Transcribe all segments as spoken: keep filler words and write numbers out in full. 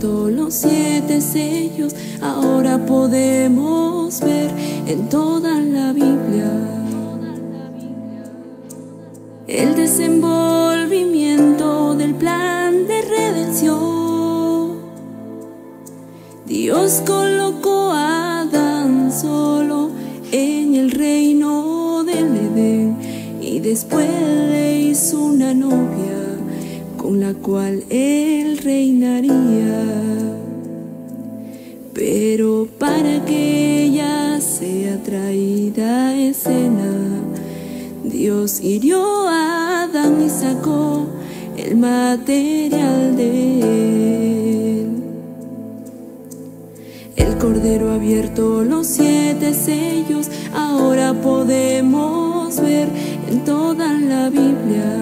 abierto los siete sellos, ahora podemos ver en toda la Biblia el desenvolvimiento del plan de redención. Dios colocó a Adán solo en el reino del Edén y después le hizo una novia con la cual él reinaría. Pero para que ella sea traída a escena, Dios hirió a Adán y sacó el material de él. El Cordero ha abierto los siete sellos, ahora podemos ver en toda la Biblia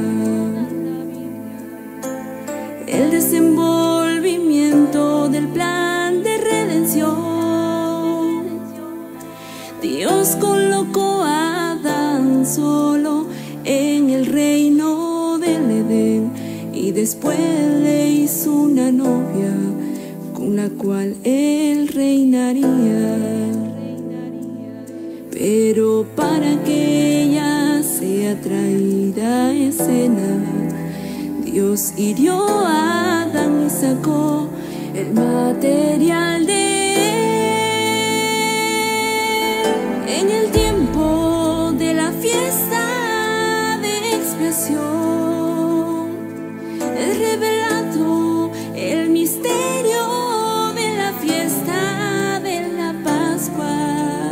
el desenvolvimiento del plan de redención. Dios colocó a Adán solo en el reino del Edén y después le hizo una novia con la cual él reinaría. Pero para que ella sea traída a escena, Dios hirió a Adán y sacó el material de él. En el tiempo de la fiesta de expiación es revelado el misterio de la fiesta de la Pascua.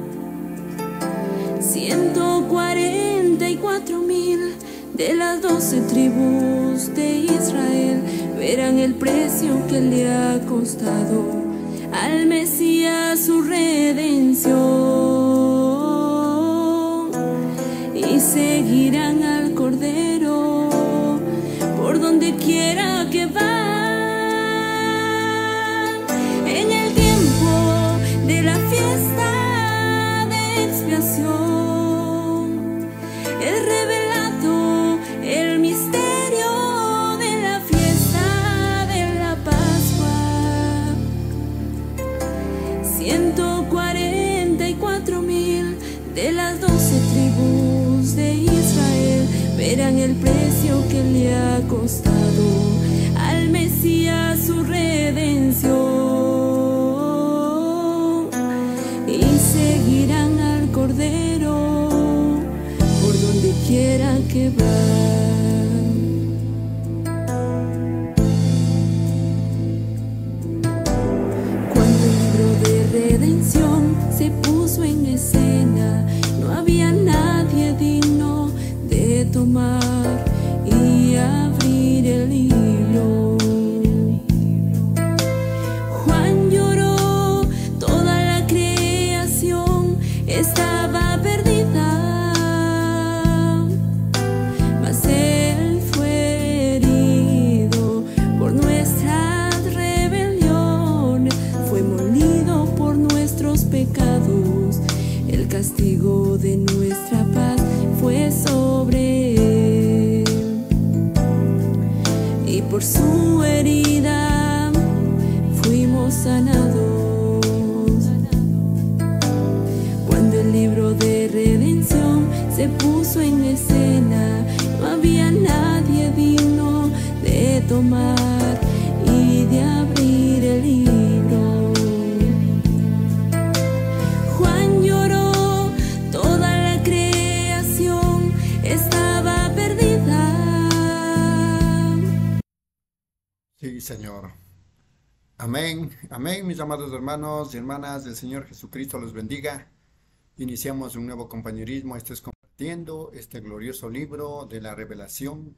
Ciento cuarenta y cuatro mil de las doce tribus de Israel verán el precio que le ha costado al Mesías su redención, y seguirán al Cordero por donde quiera que va. En el tiempo de la fiesta de expiación es revelado el misterio de la fiesta de la Pascua. Ciento cuarenta y cuatro mil de las doce tribus de Israel verán el precio que le ha costado al Mesías su redención, y seguirán al Cordero por donde quiera que va. Cuando el libro de redención se puso en escena, no había nadie digno de tomar y abrir el libro. Juan lloró, toda la creación estaba perdida, mas él fue herido por nuestras rebeliones, fue molido por nuestros pecados, el castigo de nuestra paz fue sobre él, y por su herida fuimos sanados. Cuando el libro de redención se puso en escena, no había nadie digno de tomar y de abrir el libro. Juan lloró, toda la creación estaba perdida. Sí, Señor. Amén, amén, mis amados hermanos y hermanas, del Señor Jesucristo los bendiga. Iniciamos un nuevo compañerismo. Este es compartiendo este glorioso libro de la revelación,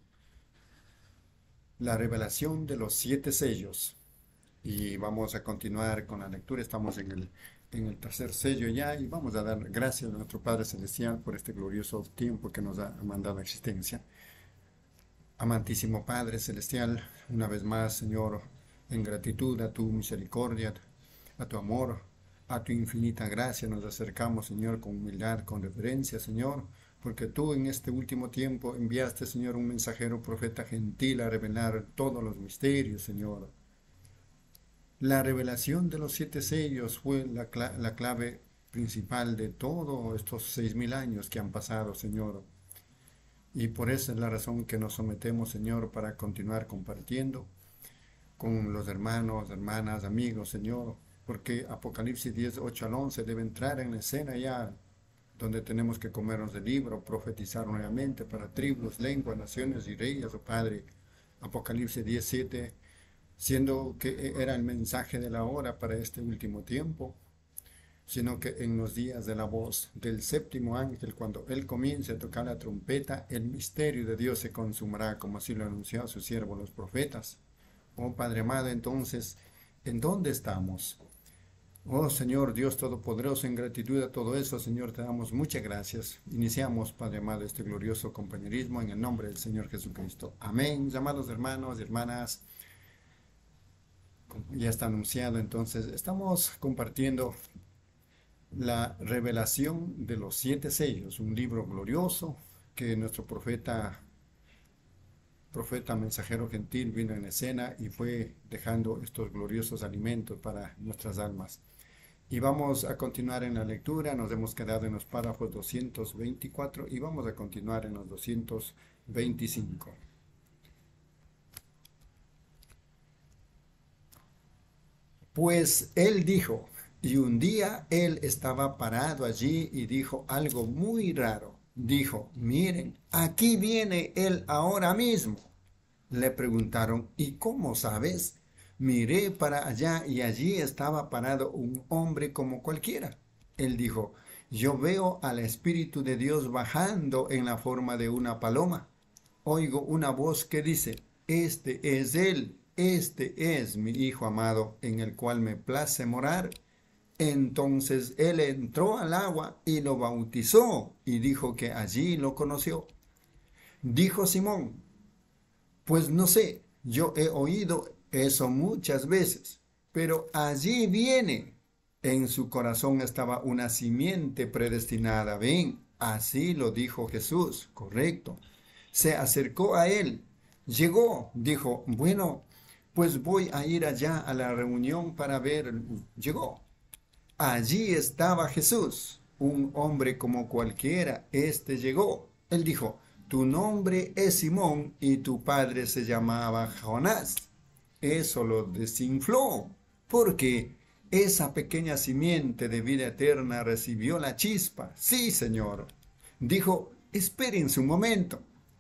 la revelación de los siete sellos. Y vamos a continuar con la lectura. Estamos en el, en el tercer sello ya, y vamos a dar gracias a nuestro Padre Celestial por este glorioso tiempo que nos ha mandado a existencia. Amantísimo Padre Celestial, una vez más, Señor, en gratitud a tu misericordia, a tu amor, a tu infinita gracia, nos acercamos, Señor, con humildad, con reverencia, Señor, porque tú en este último tiempo enviaste, Señor, un mensajero profeta gentil a revelar todos los misterios, Señor, La revelación de los siete sellos fue la, cla- la clave principal de todos estos seis mil años que han pasado, Señor. Y por esa es la razón que nos sometemos, Señor, para continuar compartiendo con los hermanos, hermanas, amigos, Señor. Porque Apocalipsis diez, ocho al once debe entrar en la escena ya, donde tenemos que comernos el libro, profetizar nuevamente para tribus, lenguas, naciones y reyes, oh Padre. Apocalipsis diez, siete, siendo que era el mensaje de la hora para este último tiempo, sino que en los días de la voz del séptimo ángel, cuando él comience a tocar la trompeta, el misterio de Dios se consumará, como así lo anunció a sus siervos los profetas. Oh Padre amado, entonces, ¿en dónde estamos? Oh Señor Dios Todopoderoso, en gratitud a todo eso, Señor, te damos muchas gracias. Iniciamos, Padre amado, este glorioso compañerismo en el nombre del Señor Jesucristo. Amén. Amados hermanos y hermanas, como ya está anunciado, entonces estamos compartiendo la revelación de los siete sellos, un libro glorioso que nuestro profeta, profeta mensajero gentil vino en escena y fue dejando estos gloriosos alimentos para nuestras almas. Y vamos a continuar en la lectura, nos hemos quedado en los párrafos doscientos veinticuatro y vamos a continuar en los doscientos veinticinco. Pues él dijo, y un día él estaba parado allí y dijo algo muy raro. Dijo, miren, aquí viene él ahora mismo. Le preguntaron, ¿y cómo sabes? Miré para allá y allí estaba parado un hombre como cualquiera. Él dijo, yo veo al Espíritu de Dios bajando en la forma de una paloma. Oigo una voz que dice, este es él, este es mi Hijo amado, en el cual me place morar. Entonces él entró al agua y lo bautizó y dijo que allí lo conoció. Dijo Simón, pues no sé, yo he oído eso muchas veces, pero allí viene. En su corazón estaba una simiente predestinada. Ven, así lo dijo Jesús, correcto. Se acercó a él, llegó, dijo, bueno, pues voy a ir allá a la reunión para ver. Llegó. Allí estaba Jesús, un hombre como cualquiera. Este llegó. Él dijo, tu nombre es Simón y tu padre se llamaba Jonás. Eso lo desinfló, porque esa pequeña simiente de vida eterna recibió la chispa. Sí, Señor. Dijo, espérense un momento.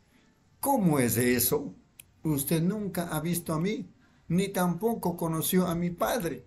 ¿Cómo es eso? Usted nunca ha visto a mí, ni tampoco conoció a mi padre,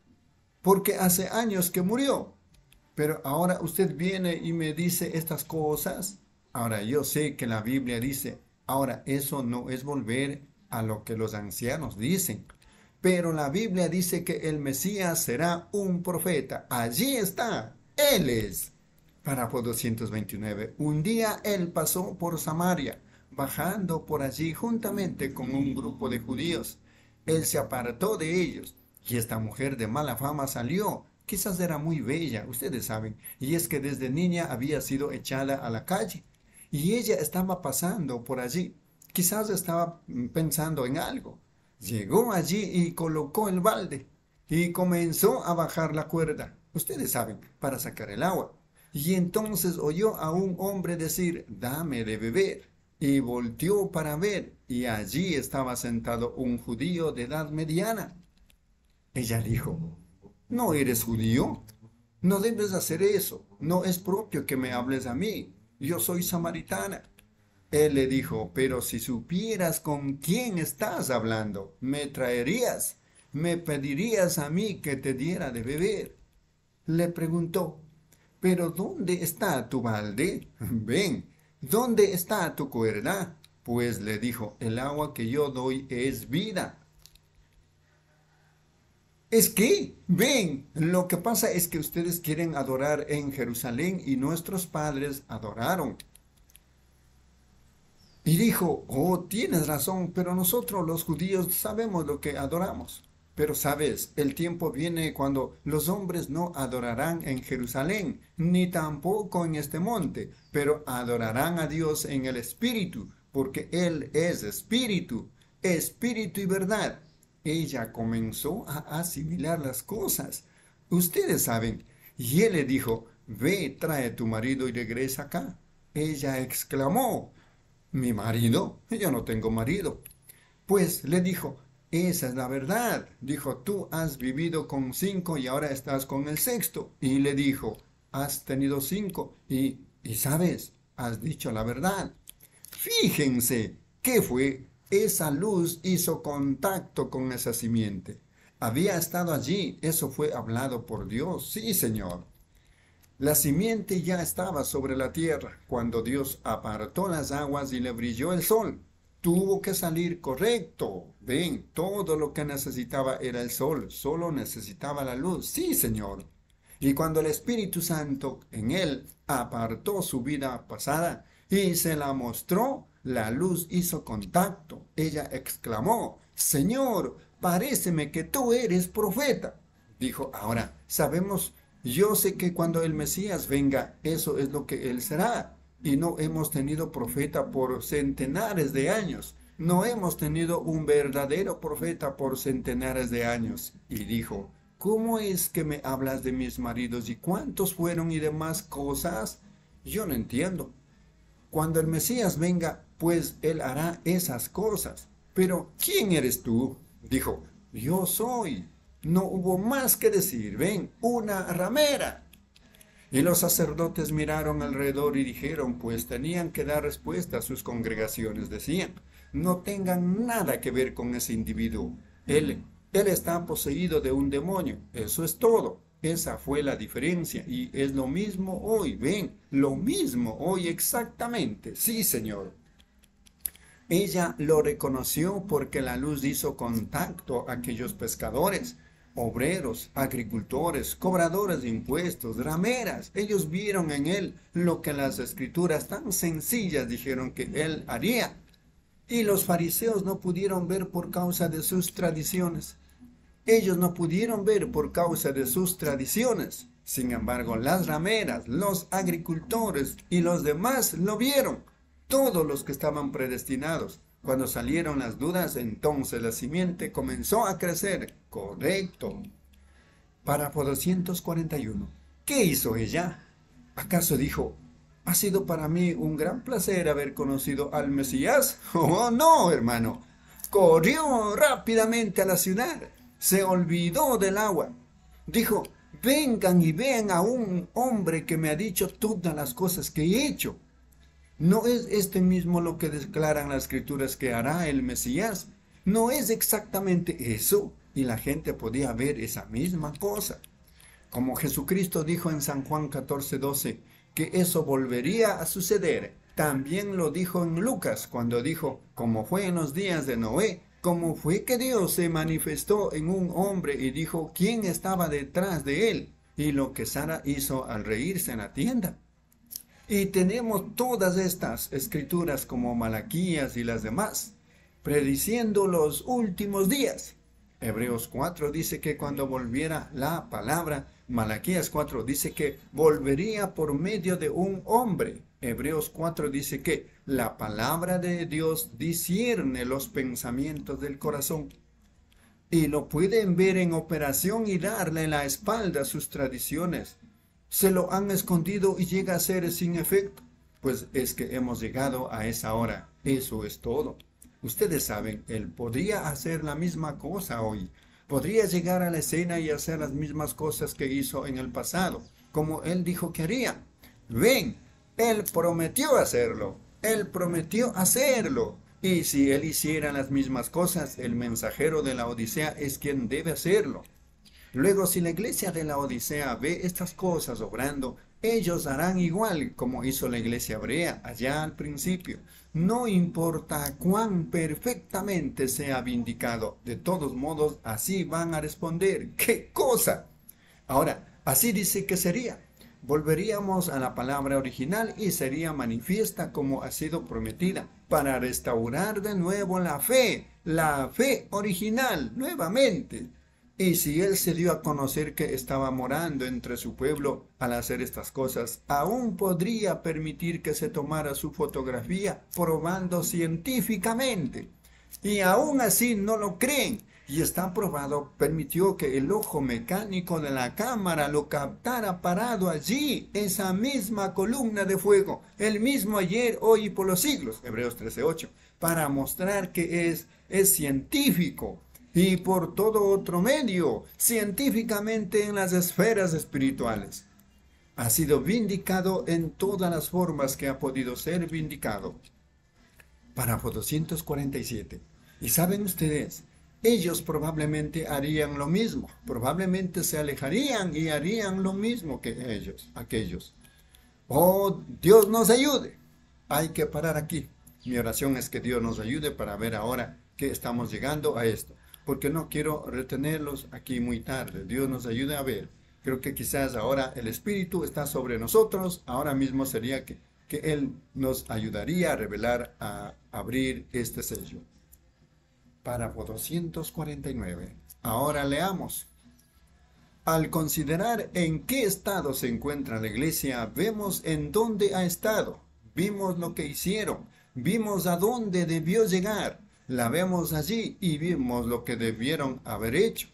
porque hace años que murió. Pero ahora usted viene y me dice estas cosas. Ahora yo sé que la Biblia dice, ahora eso no es volver a lo que los ancianos dicen. Pero la Biblia dice que el Mesías será un profeta. Allí está, Él es. Párrafo doscientos veintinueve. Un día Él pasó por Samaria, bajando por allí juntamente con un grupo de judíos. Él se apartó de ellos. Y esta mujer de mala fama salió. Quizás era muy bella, ustedes saben. Y es que desde niña había sido echada a la calle. Y ella estaba pasando por allí. Quizás estaba pensando en algo. Llegó allí y colocó el balde. Y comenzó a bajar la cuerda. Ustedes saben, para sacar el agua. Y entonces oyó a un hombre decir, dame de beber. Y volteó para ver. Y allí estaba sentado un judío de edad mediana. Ella dijo, ¿no eres judío? No debes hacer eso. No es propio que me hables a mí. Yo soy samaritana. Él le dijo, pero si supieras con quién estás hablando, me traerías, me pedirías a mí que te diera de beber. Le preguntó, ¿pero dónde está tu balde? Ven, ¿dónde está tu cuerda? Pues le dijo, el agua que yo doy es vida. Es que, ven, lo que pasa es que ustedes quieren adorar en Jerusalén y nuestros padres adoraron. Y dijo, oh, tienes razón, pero nosotros los judíos sabemos lo que adoramos. Pero sabes, el tiempo viene cuando los hombres no adorarán en Jerusalén, ni tampoco en este monte, pero adorarán a Dios en el Espíritu, porque Él es Espíritu, Espíritu y verdad. ella comenzó a asimilar las cosas. Ustedes saben, y él le dijo, ve, trae a tu marido y regresa acá. Ella exclamó, ¿mi marido? Yo no tengo marido. Pues le dijo, esa es la verdad. Dijo, tú has vivido con cinco y ahora estás con el sexto. Y le dijo, has tenido cinco y, y sabes, has dicho la verdad. Fíjense, ¿qué fue? Esa luz hizo contacto con esa simiente. Había estado allí, eso fue hablado por Dios. Sí, Señor. La simiente ya estaba sobre la tierra cuando Dios apartó las aguas y le brilló el sol. Tuvo que salir correcto. Ven, todo lo que necesitaba era el sol, solo necesitaba la luz. Sí, Señor. Y cuando el Espíritu Santo en él apartó su vida pasada y se la mostró, la luz hizo contacto. Ella exclamó, Señor, paréceme que tú eres profeta. Dijo, ahora, sabemos, yo sé que cuando el Mesías venga, eso es lo que él será. Y no hemos tenido profeta por centenares de años. No hemos tenido un verdadero profeta por centenares de años. Y dijo, ¿cómo es que me hablas de mis maridos y cuántos fueron y demás cosas? Yo no entiendo. Cuando el Mesías venga, pues él hará esas cosas. Pero, ¿quién eres tú? Dijo, yo soy. No hubo más que decir, ven, una ramera. Y los sacerdotes miraron alrededor y dijeron, pues tenían que dar respuesta a sus congregaciones. Decían, no tengan nada que ver con ese individuo. Él, él está poseído de un demonio. Eso es todo. Esa fue la diferencia. Y es lo mismo hoy. Ven, lo mismo hoy exactamente. Sí, Señor. Ella lo reconoció porque la luz hizo contacto a aquellos pescadores, obreros, agricultores, cobradores de impuestos, rameras. Ellos vieron en él lo que las escrituras tan sencillas dijeron que él haría. Y los fariseos no pudieron ver por causa de sus tradiciones. Ellos no pudieron ver por causa de sus tradiciones. Sin embargo, las rameras, los agricultores y los demás lo vieron. Todos los que estaban predestinados. Cuando salieron las dudas, entonces la simiente comenzó a crecer. Correcto. Párrafo doscientos cuarenta y uno. ¿Qué hizo ella? ¿Acaso dijo, ha sido para mí un gran placer haber conocido al Mesías? Oh, no, hermano. Corrió rápidamente a la ciudad. Se olvidó del agua. Dijo, vengan y vean a un hombre que me ha dicho todas las cosas que he hecho. ¿No es este mismo lo que declaran las escrituras que hará el Mesías? ¿No es exactamente eso? Y la gente podía ver esa misma cosa. Como Jesucristo dijo en San Juan catorce doce, que eso volvería a suceder. También lo dijo en Lucas, cuando dijo, como fue en los días de Noé, como fue que Dios se manifestó en un hombre y dijo quién estaba detrás de él, y lo que Sara hizo al reírse en la tienda. Y tenemos todas estas escrituras como Malaquías y las demás, prediciendo los últimos días. Hebreos cuatro dice que cuando volviera la palabra, Malaquías cuatro dice que volvería por medio de un hombre. Hebreos cuatro dice que la palabra de Dios discierne los pensamientos del corazón. Y lo pueden ver en operación y darle la espalda a sus tradiciones. Se lo han escondido y llega a ser sin efecto. Pues es que hemos llegado a esa hora. Eso es todo. Ustedes saben, él podría hacer la misma cosa hoy. Podría llegar a la escena y hacer las mismas cosas que hizo en el pasado, como él dijo que haría. Ven, él prometió hacerlo. Él prometió hacerlo. Y si él hiciera las mismas cosas, el mensajero de la Odisea es quien debe hacerlo. Luego, si la iglesia de la Odisea ve estas cosas obrando, ellos harán igual como hizo la iglesia hebrea allá al principio. No importa cuán perfectamente sea vindicado, de todos modos así van a responder. ¿Qué cosa? Ahora, así dice que sería. Volveríamos a la palabra original y sería manifiesta como ha sido prometida, para restaurar de nuevo la fe, la fe original, nuevamente. Y si él se dio a conocer que estaba morando entre su pueblo al hacer estas cosas, aún podría permitir que se tomara su fotografía probando científicamente. Y aún así no lo creen. y está probado, permitió que el ojo mecánico de la cámara lo captara parado allí, esa misma columna de fuego, el mismo ayer, hoy y por los siglos, Hebreos trece ocho, para mostrar que es, es científico, y por todo otro medio, científicamente en las esferas espirituales. Ha sido vindicado en todas las formas que ha podido ser vindicado. Párrafo doscientos cuarenta y siete. Y saben ustedes, ellos probablemente harían lo mismo, probablemente se alejarían y harían lo mismo que ellos, aquellos. Oh, Dios nos ayude. Hay que parar aquí. Mi oración es que Dios nos ayude para ver ahora que estamos llegando a esto, porque no quiero retenerlos aquí muy tarde. Dios nos ayude a ver. Creo que quizás ahora el Espíritu está sobre nosotros, ahora mismo sería que, que Él nos ayudaría a revelar, a abrir este sello. Párrafo doscientos cuarenta y nueve. Ahora leamos. Al considerar en qué estado se encuentra la iglesia, vemos en dónde ha estado, vimos lo que hicieron, vimos a dónde debió llegar, la vemos allí y vimos lo que debieron haber hecho.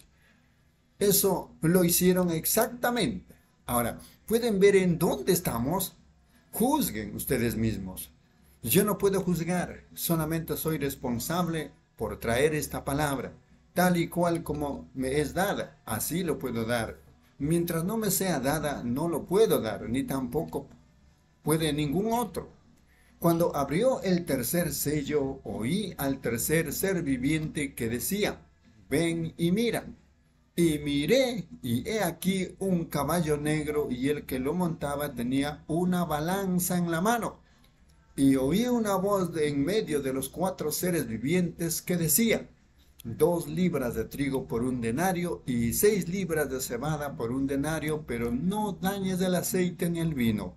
Eso lo hicieron exactamente. Ahora, ¿pueden ver en dónde estamos? Juzguen ustedes mismos. Yo no puedo juzgar, solamente soy responsable por traer esta palabra, tal y cual como me es dada, así lo puedo dar. Mientras no me sea dada, no lo puedo dar, ni tampoco puede ningún otro. Cuando abrió el tercer sello, oí al tercer ser viviente que decía, ven y mira. Y miré, y he aquí un caballo negro, y el que lo montaba tenía una balanza en la mano. Y oí una voz de en medio de los cuatro seres vivientes que decía, dos libras de trigo por un denario y seis libras de cebada por un denario, pero no dañes el aceite ni el vino.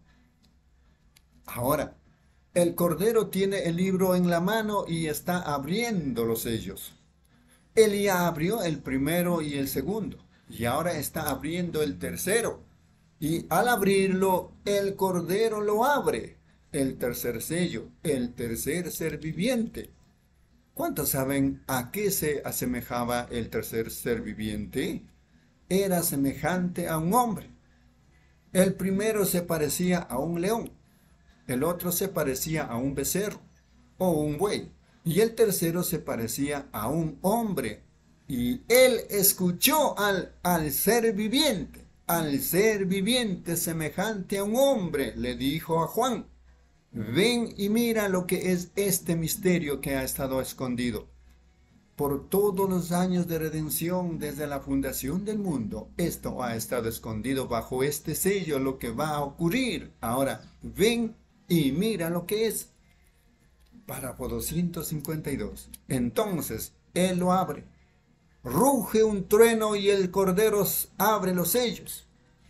Ahora, el Cordero tiene el libro en la mano y está abriendo los sellos. Él ya abrió el primero y el segundo, y ahora está abriendo el tercero. Y al abrirlo, el Cordero lo abre. El tercer sello, el tercer ser viviente. ¿Cuántos saben a qué se asemejaba el tercer ser viviente? Era semejante a un hombre. El primero se parecía a un león, el otro se parecía a un becerro o un buey, y el tercero se parecía a un hombre. Y él escuchó al, al ser viviente, al ser viviente semejante a un hombre, le dijo a Juan, ven y mira lo que es este misterio que ha estado escondido. Por todos los años de redención desde la fundación del mundo, esto ha estado escondido bajo este sello, lo que va a ocurrir. Ahora, ven y mira lo que es. Párrafo doscientos cincuenta y dos. Entonces, él lo abre. Ruge un trueno y el Cordero abre los sellos.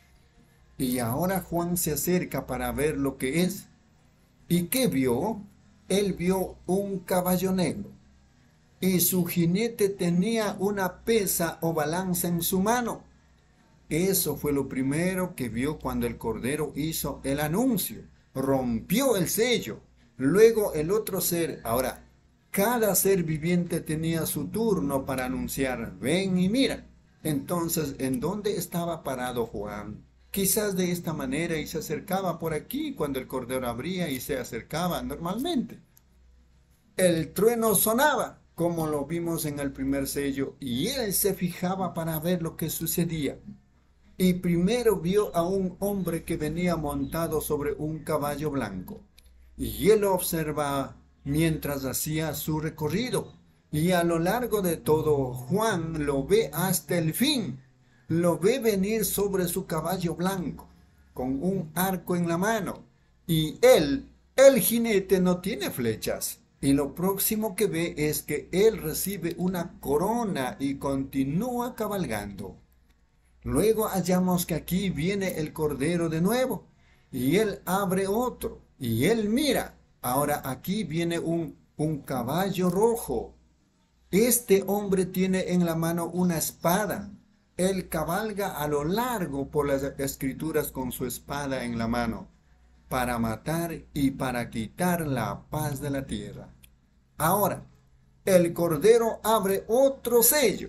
Y ahora Juan se acerca para ver lo que es. ¿Y qué vio? Él vio un caballo negro, y su jinete tenía una pesa o balanza en su mano. Eso fue lo primero que vio cuando el Cordero hizo el anuncio. Rompió el sello. Luego el otro ser, ahora, cada ser viviente tenía su turno para anunciar, ven y mira. Entonces, ¿en dónde estaba parado Juan? Quizás de esta manera, y se acercaba por aquí cuando el Cordero abría y se acercaba normalmente. El trueno sonaba, como lo vimos en el primer sello, y él se fijaba para ver lo que sucedía. Y primero vio a un hombre que venía montado sobre un caballo blanco, y él lo observaba mientras hacía su recorrido, y a lo largo de todo Juan lo ve hasta el fin. Lo ve venir sobre su caballo blanco, con un arco en la mano, y él, el jinete, no tiene flechas. Y lo próximo que ve es que él recibe una corona y continúa cabalgando. Luego hallamos que aquí viene el Cordero de nuevo, y él abre otro, y él mira. Ahora aquí viene un, un caballo rojo. Este hombre tiene en la mano una espada. Él cabalga a lo largo por las escrituras con su espada en la mano, para matar y para quitar la paz de la tierra. Ahora, el Cordero abre otro sello,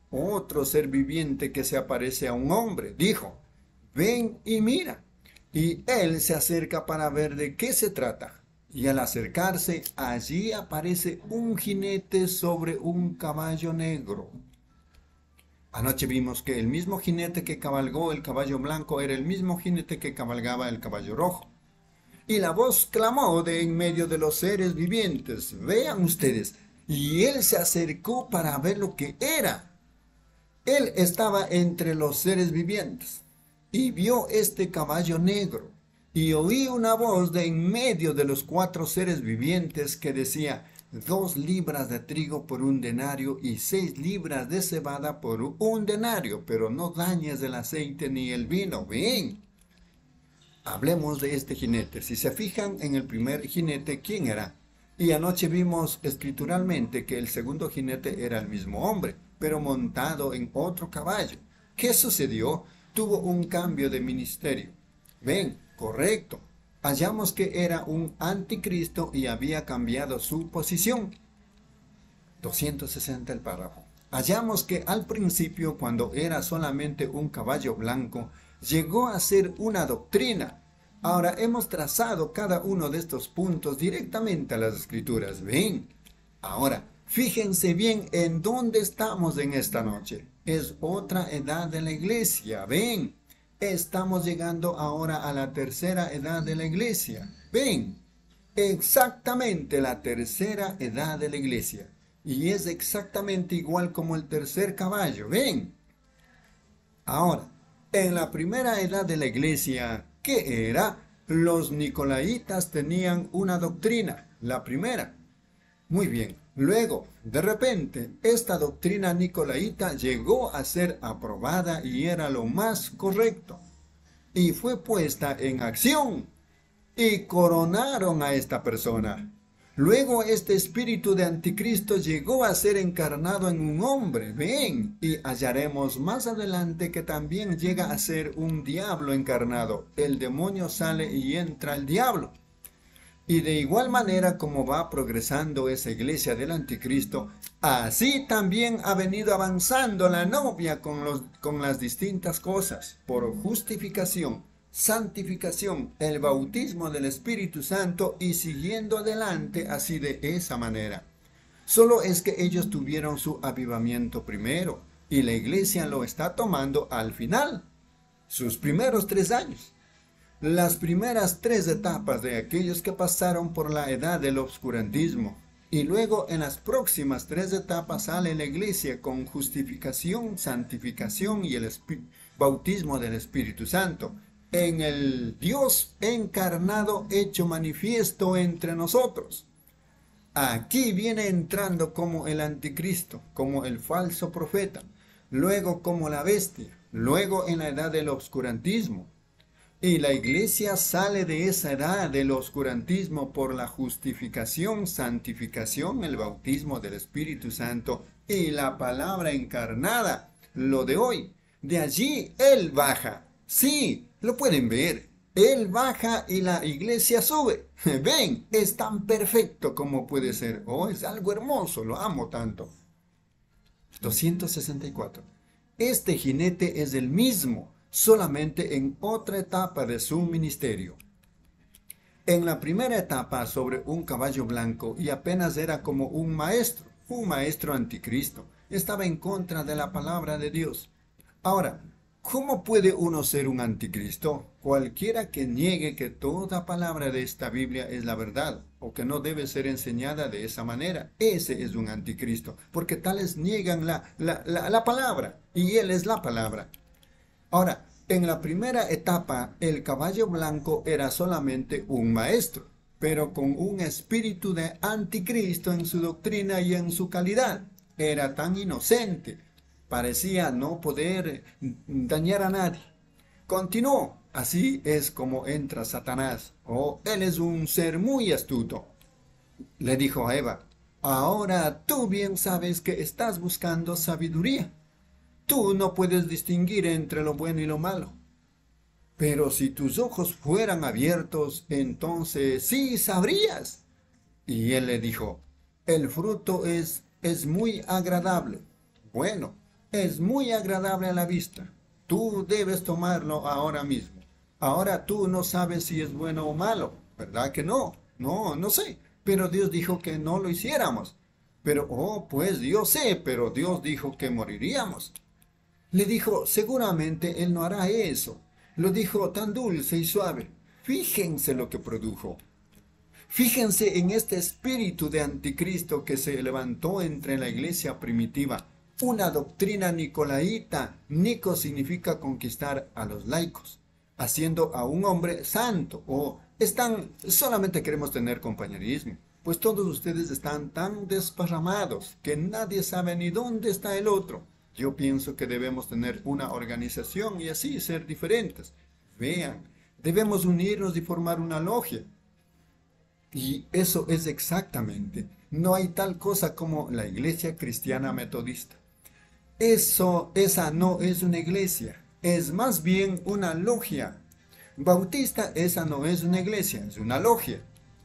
otro ser viviente que se aparece a un hombre. Dijo, ven y mira. Y él se acerca para ver de qué se trata. Y al acercarse, allí aparece un jinete sobre un caballo negro. Anoche vimos que el mismo jinete que cabalgó el caballo blanco era el mismo jinete que cabalgaba el caballo rojo. Y la voz clamó de en medio de los seres vivientes. Vean ustedes. Y él se acercó para ver lo que era. Él estaba entre los seres vivientes. Y vio este caballo negro. Y oí una voz de en medio de los cuatro seres vivientes que decía, dos libras de trigo por un denario y seis libras de cebada por un denario, pero no dañes el aceite ni el vino. Ven. Hablemos de este jinete. Si se fijan en el primer jinete, ¿quién era? Y anoche vimos escrituralmente que el segundo jinete era el mismo hombre, pero montado en otro caballo. ¿Qué sucedió? Tuvo un cambio de ministerio. Ven, correcto. Hallamos que era un anticristo y había cambiado su posición. doscientos sesenta el párrafo. Hallamos que al principio, cuando era solamente un caballo blanco, llegó a ser una doctrina. Ahora hemos trazado cada uno de estos puntos directamente a las escrituras. Ven. Ahora, fíjense bien en dónde estamos en esta noche. Es otra edad de la iglesia. Ven. Estamos llegando ahora a la tercera edad de la iglesia. Ven. Exactamente la tercera edad de la iglesia. Y es exactamente igual como el tercer caballo. Ven. Ahora, en la primera edad de la iglesia, ¿qué era? Los nicolaitas tenían una doctrina, la primera. Muy bien. Luego, de repente, esta doctrina nicolaita llegó a ser aprobada y era lo más correcto. Y fue puesta en acción. Y coronaron a esta persona. Luego este espíritu de anticristo llegó a ser encarnado en un hombre. Ven, y hallaremos más adelante que también llega a ser un diablo encarnado. El demonio sale y entra el diablo. Y de igual manera como va progresando esa iglesia del anticristo, así también ha venido avanzando la novia con, los, con las distintas cosas, por justificación, santificación, el bautismo del Espíritu Santo y siguiendo adelante así de esa manera. Solo es que ellos tuvieron su avivamiento primero y la iglesia lo está tomando al final, sus primeros tres años. Las primeras tres etapas de aquellos que pasaron por la edad del obscurantismo. Y luego en las próximas tres etapas sale la iglesia con justificación, santificación y el bautismo del Espíritu Santo. En el Dios encarnado hecho manifiesto entre nosotros. Aquí viene entrando como el anticristo, como el falso profeta, luego como la bestia, luego en la edad del obscurantismo. Y la iglesia sale de esa edad del oscurantismo por la justificación, santificación, el bautismo del Espíritu Santo y la palabra encarnada, lo de hoy. De allí Él baja. Sí, lo pueden ver. Él baja y la iglesia sube. Ven, es tan perfecto como puede ser. Oh, es algo hermoso, lo amo tanto. doscientos sesenta y cuatro. Este jinete es el mismo, solamente en otra etapa de su ministerio. En la primera etapa sobre un caballo blanco y apenas era como un maestro, un maestro anticristo, estaba en contra de la palabra de Dios. Ahora, ¿cómo puede uno ser un anticristo? Cualquiera que niegue que toda palabra de esta Biblia es la verdad, o que no debe ser enseñada de esa manera, ese es un anticristo, porque tales niegan la, la, la, la palabra, y Él es la palabra. Ahora, en la primera etapa, el caballo blanco era solamente un maestro, pero con un espíritu de anticristo en su doctrina y en su calidad. Era tan inocente, parecía no poder dañar a nadie. Continuó, así es como entra Satanás. Oh, él es un ser muy astuto. Le dijo a Eva, ahora tú bien sabes que estás buscando sabiduría. Tú no puedes distinguir entre lo bueno y lo malo. Pero si tus ojos fueran abiertos, entonces sí sabrías. Y él le dijo, el fruto es, es muy agradable, bueno es muy agradable a la vista. Tú debes tomarlo ahora mismo. Ahora tú no sabes si es bueno o malo, ¿verdad que no? No, no sé. Pero Dios dijo que no lo hiciéramos. Pero, oh, pues Dios sé, pero Dios dijo que moriríamos. Le dijo, seguramente Él no hará eso. Lo dijo tan dulce y suave. Fíjense lo que produjo. Fíjense en este espíritu de anticristo que se levantó entre la iglesia primitiva. Una doctrina nicolaíta. Nico significa conquistar a los laicos, haciendo a un hombre santo. O están, solamente queremos tener compañerismo. Pues todos ustedes están tan desparramados que nadie sabe ni dónde está el otro. Yo pienso que debemos tener una organización y así ser diferentes. Vean, debemos unirnos y formar una logia. Y eso es exactamente. No hay tal cosa como la iglesia cristiana metodista. Eso, esa no es una iglesia. Es más bien una logia. Bautista, esa no es una iglesia, es una logia.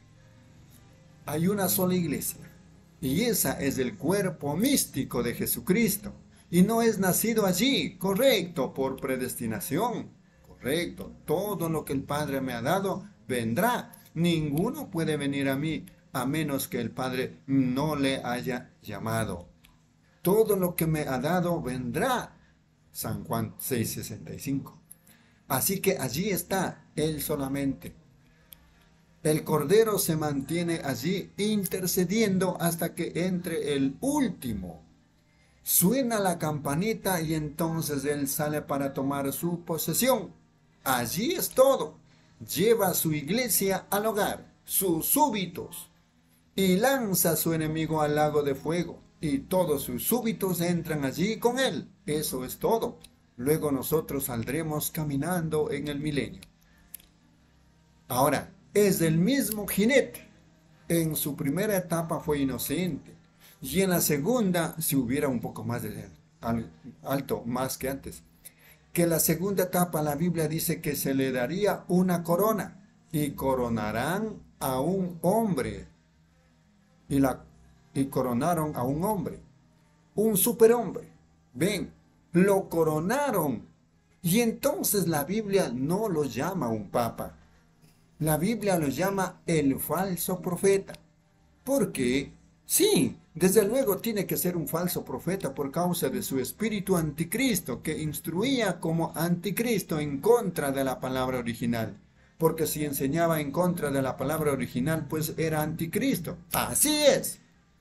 Hay una sola iglesia. Y esa es el cuerpo místico de Jesucristo. Y no es nacido allí, correcto, por predestinación. Correcto, todo lo que el Padre me ha dado vendrá. Ninguno puede venir a mí a menos que el Padre no le haya llamado. Todo lo que me ha dado vendrá. San Juan seis sesenta y cinco. Así que allí está Él solamente. El Cordero se mantiene allí intercediendo hasta que entre el último. Suena la campanita y entonces Él sale para tomar su posesión. Allí es todo. Lleva su iglesia al hogar, sus súbitos, y lanza a su enemigo al lago de fuego. Y todos sus súbitos entran allí con Él. Eso es todo. Luego nosotros saldremos caminando en el milenio. Ahora, es el mismo jinete. En su primera etapa fue inocente. Y en la segunda, si hubiera un poco más de alto, más que antes, que en la segunda etapa la Biblia dice que se le daría una corona y coronarán a un hombre. Y, la, y coronaron a un hombre, un superhombre. Ven, lo coronaron. Y entonces la Biblia no lo llama un papa. La Biblia lo llama el falso profeta. ¿Por qué? Sí, desde luego tiene que ser un falso profeta por causa de su espíritu anticristo que instruía como anticristo en contra de la palabra original. Porque si enseñaba en contra de la palabra original, pues era anticristo. Así es.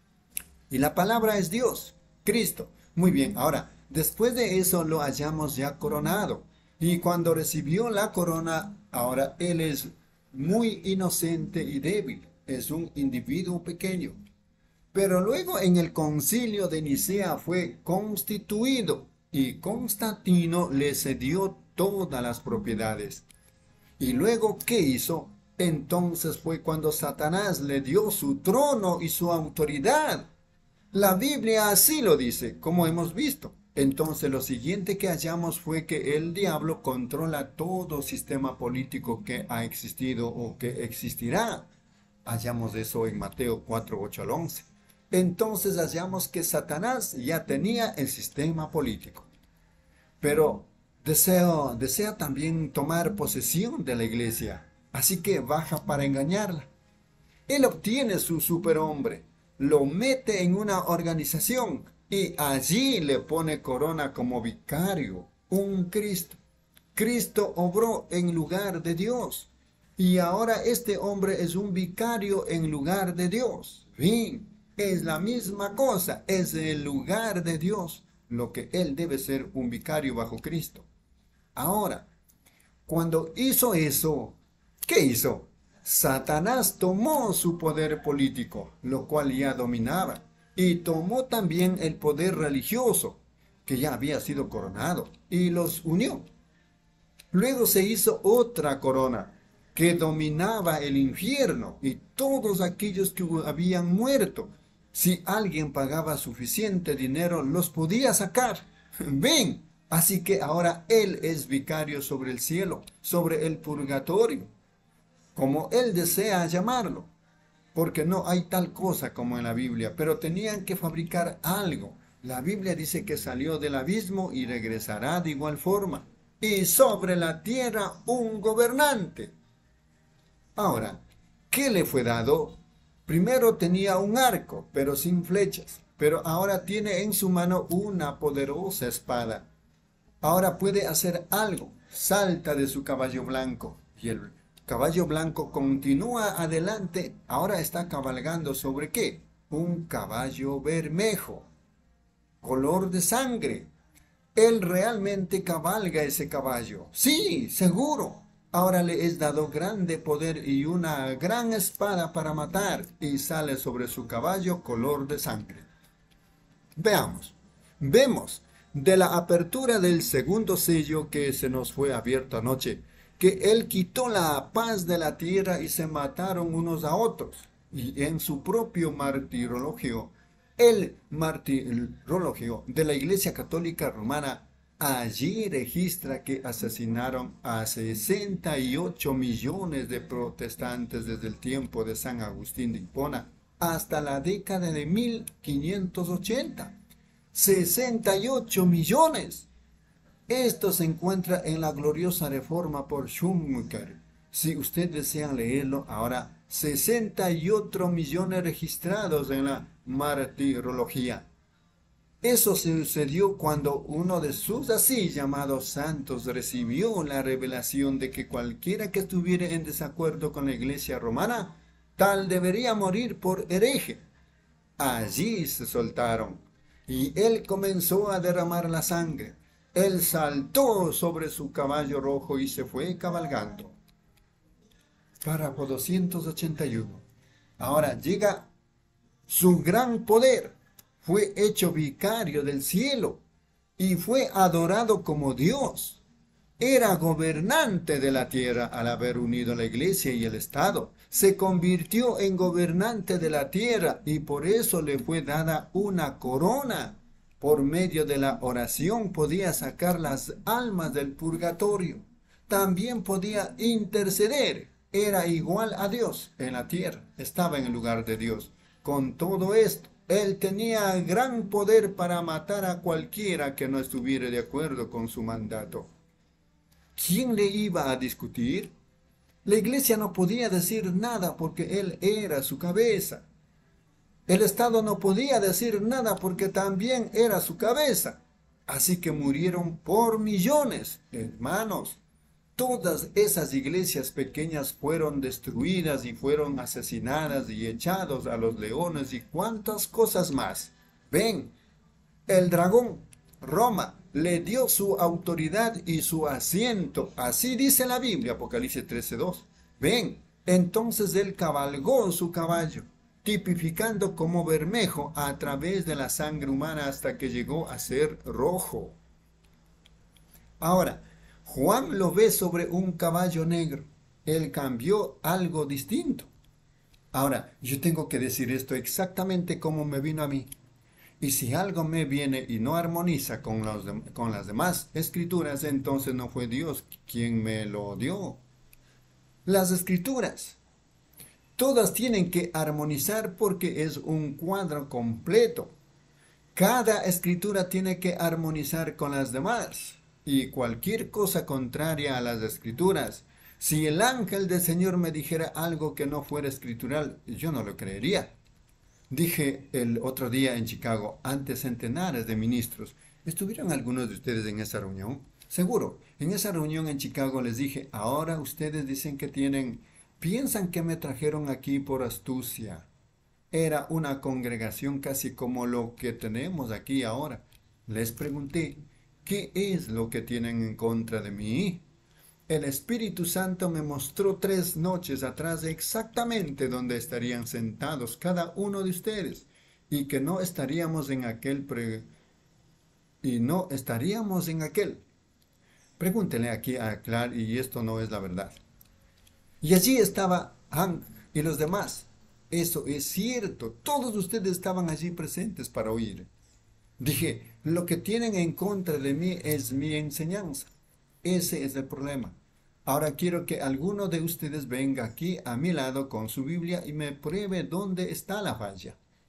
Y la palabra es Dios, Cristo. Muy bien, ahora, después de eso lo hallamos ya coronado. Y cuando recibió la corona, ahora Él es muy inocente y débil. Es un individuo pequeño. Pero luego en el concilio de Nicea fue constituido y Constantino le cedió todas las propiedades. Y luego, ¿qué hizo? Entonces fue cuando Satanás le dio su trono y su autoridad. La Biblia así lo dice, como hemos visto. Entonces lo siguiente que hallamos fue que el diablo controla todo sistema político que ha existido o que existirá. Hallamos eso en Mateo cuatro, ocho al once. Entonces hallamos que Satanás ya tenía el sistema político. Pero deseo, desea también tomar posesión de la iglesia. Así que baja para engañarla. Él obtiene su superhombre, lo mete en una organización y allí le pone corona como vicario, un Cristo. Cristo obró en lugar de Dios. Y ahora este hombre es un vicario en lugar de Dios. Bien. Es la misma cosa, es el lugar de Dios, lo que Él debe ser un vicario bajo Cristo. Ahora, cuando hizo eso, ¿qué hizo? Satanás tomó su poder político, lo cual ya dominaba, y tomó también el poder religioso, que ya había sido coronado, y los unió. Luego se hizo otra corona, que dominaba el infierno y todos aquellos que habían muerto. Si alguien pagaba suficiente dinero, los podía sacar. Ven, así que ahora Él es vicario sobre el cielo, sobre el purgatorio, como Él desea llamarlo. Porque no hay tal cosa como en la Biblia, pero tenían que fabricar algo. La Biblia dice que salió del abismo y regresará de igual forma. Y sobre la tierra un gobernante. Ahora, ¿qué le fue dado? Primero tenía un arco, pero sin flechas. Pero ahora tiene en su mano una poderosa espada. Ahora puede hacer algo. Salta de su caballo blanco. Y el caballo blanco continúa adelante. Ahora está cabalgando ¿sobre qué? Un caballo bermejo, color de sangre. Él realmente cabalga ese caballo. Sí, seguro. Ahora le es dado grande poder y una gran espada para matar. Y sale sobre su caballo color de sangre. Veamos. Vemos de la apertura del segundo sello que se nos fue abierto anoche, que él quitó la paz de la tierra y se mataron unos a otros. Y en su propio martirologio, el martirologio de la Iglesia Católica Romana, allí registra que asesinaron a sesenta y ocho millones de protestantes desde el tiempo de San Agustín de Hipona hasta la década de mil quinientos ochenta. sesenta y ocho millones. Esto se encuentra en la gloriosa reforma por Schumacher. Si ustedes desean leerlo, ahora sesenta y ocho millones registrados en la martirología. Eso sucedió cuando uno de sus así llamados santos recibió la revelación de que cualquiera que estuviera en desacuerdo con la Iglesia romana, tal debería morir por hereje. Allí se soltaron. Y él comenzó a derramar la sangre. Él saltó sobre su caballo rojo y se fue cabalgando. Párrafo doscientos ochenta y uno. Ahora llega su gran poder. Fue hecho vicario del cielo y fue adorado como Dios. Era gobernante de la tierra al haber unido la iglesia y el Estado. Se convirtió en gobernante de la tierra y por eso le fue dada una corona. Por medio de la oración podía sacar las almas del purgatorio. También podía interceder. Era igual a Dios en la tierra. Estaba en el lugar de Dios. Con todo esto, él tenía gran poder para matar a cualquiera que no estuviera de acuerdo con su mandato. ¿Quién le iba a discutir? La iglesia no podía decir nada porque él era su cabeza. El Estado no podía decir nada porque también era su cabeza. Así que murieron por millones, hermanos. Todas esas iglesias pequeñas fueron destruidas y fueron asesinadas y echados a los leones y cuantas cosas más. Ven, el dragón, Roma, le dio su autoridad y su asiento. Así dice la Biblia, Apocalipsis trece dos. Ven, entonces él cabalgó su caballo, tipificando como bermejo a través de la sangre humana hasta que llegó a ser rojo. Ahora, Juan lo ve sobre un caballo negro. Él cambió algo distinto. Ahora, yo tengo que decir esto exactamente como me vino a mí. Y si algo me viene y no armoniza con, los de, con las demás escrituras, entonces no fue Dios quien me lo dio. Las escrituras, todas tienen que armonizar porque es un cuadro completo. Cada escritura tiene que armonizar con las demás. Y cualquier cosa contraria a las escrituras, si el ángel del Señor me dijera algo que no fuera escritural, yo no lo creería. Dije el otro día en Chicago, ante centenares de ministros, ¿estuvieron algunos de ustedes en esa reunión? Seguro, en esa reunión en Chicago les dije, ahora ustedes dicen que tienen, piensan que me trajeron aquí por astucia. Era una congregación casi como lo que tenemos aquí ahora. Les pregunté, ¿qué es lo que tienen en contra de mí? El Espíritu Santo me mostró tres noches atrás exactamente dónde estarían sentados cada uno de ustedes y que no estaríamos en aquel pre... y no estaríamos en aquel. Pregúntenle aquí a Clark y esto no es la verdad. Y allí estaba Hank y los demás. Eso es cierto. Todos ustedes estaban allí presentes para oír. Dije, lo que tienen en contra de mí es mi enseñanza. Ese es el problema. Ahora quiero que alguno de ustedes venga aquí a mi lado con su Biblia y me pruebe dónde está la falla.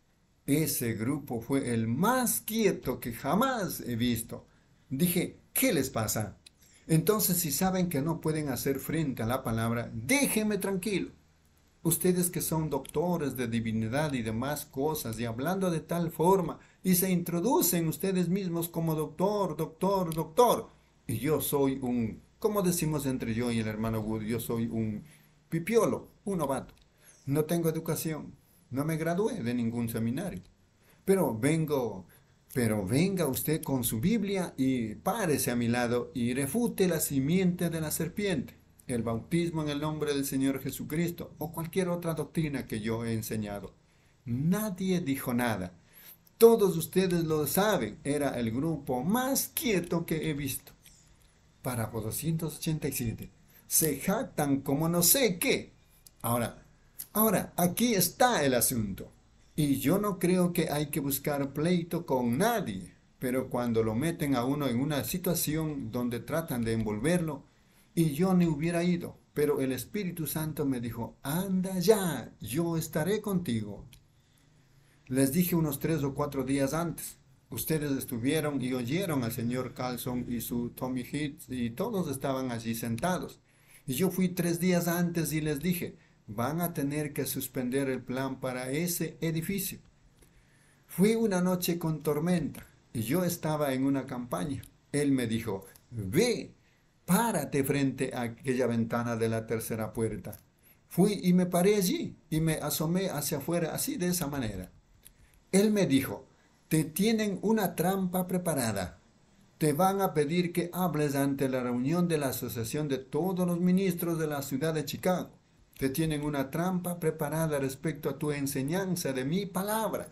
Ese grupo fue el más quieto que jamás he visto. Dije, ¿qué les pasa? Entonces, si saben que no pueden hacer frente a la palabra, déjenme tranquilo. Ustedes que son doctores de divinidad y demás cosas, y hablando de tal forma, y se introducen ustedes mismos como doctor, doctor, doctor. Y yo soy un, como decimos entre yo y el hermano Wood, yo soy un pipiolo, un novato. No tengo educación, no me gradué de ningún seminario. Pero vengo, pero venga usted con su Biblia y párese a mi lado y refute la simiente de la serpiente, el bautismo en el nombre del Señor Jesucristo o cualquier otra doctrina que yo he enseñado. Nadie dijo nada. Todos ustedes lo saben, era el grupo más quieto que he visto. Párrafo doscientos ochenta y siete. Se jactan como no sé qué. Ahora, ahora, aquí está el asunto. Y yo no creo que hay que buscar pleito con nadie, pero cuando lo meten a uno en una situación donde tratan de envolverlo, y yo ni hubiera ido, pero el Espíritu Santo me dijo, anda ya, yo estaré contigo. Les dije unos tres o cuatro días antes. Ustedes estuvieron y oyeron al señor Carlson y su Tommy Hicks y todos estaban allí sentados. Y yo fui tres días antes y les dije, van a tener que suspender el plan para ese edificio. Fui una noche con tormenta y yo estaba en una campaña. Él me dijo, ve, párate frente a aquella ventana de la tercera puerta. Fui y me paré allí y me asomé hacia afuera así de esa manera. Él me dijo, te tienen una trampa preparada. Te van a pedir que hables ante la reunión de la Asociación de todos los ministros de la ciudad de Chicago. Te tienen una trampa preparada respecto a tu enseñanza de mi palabra.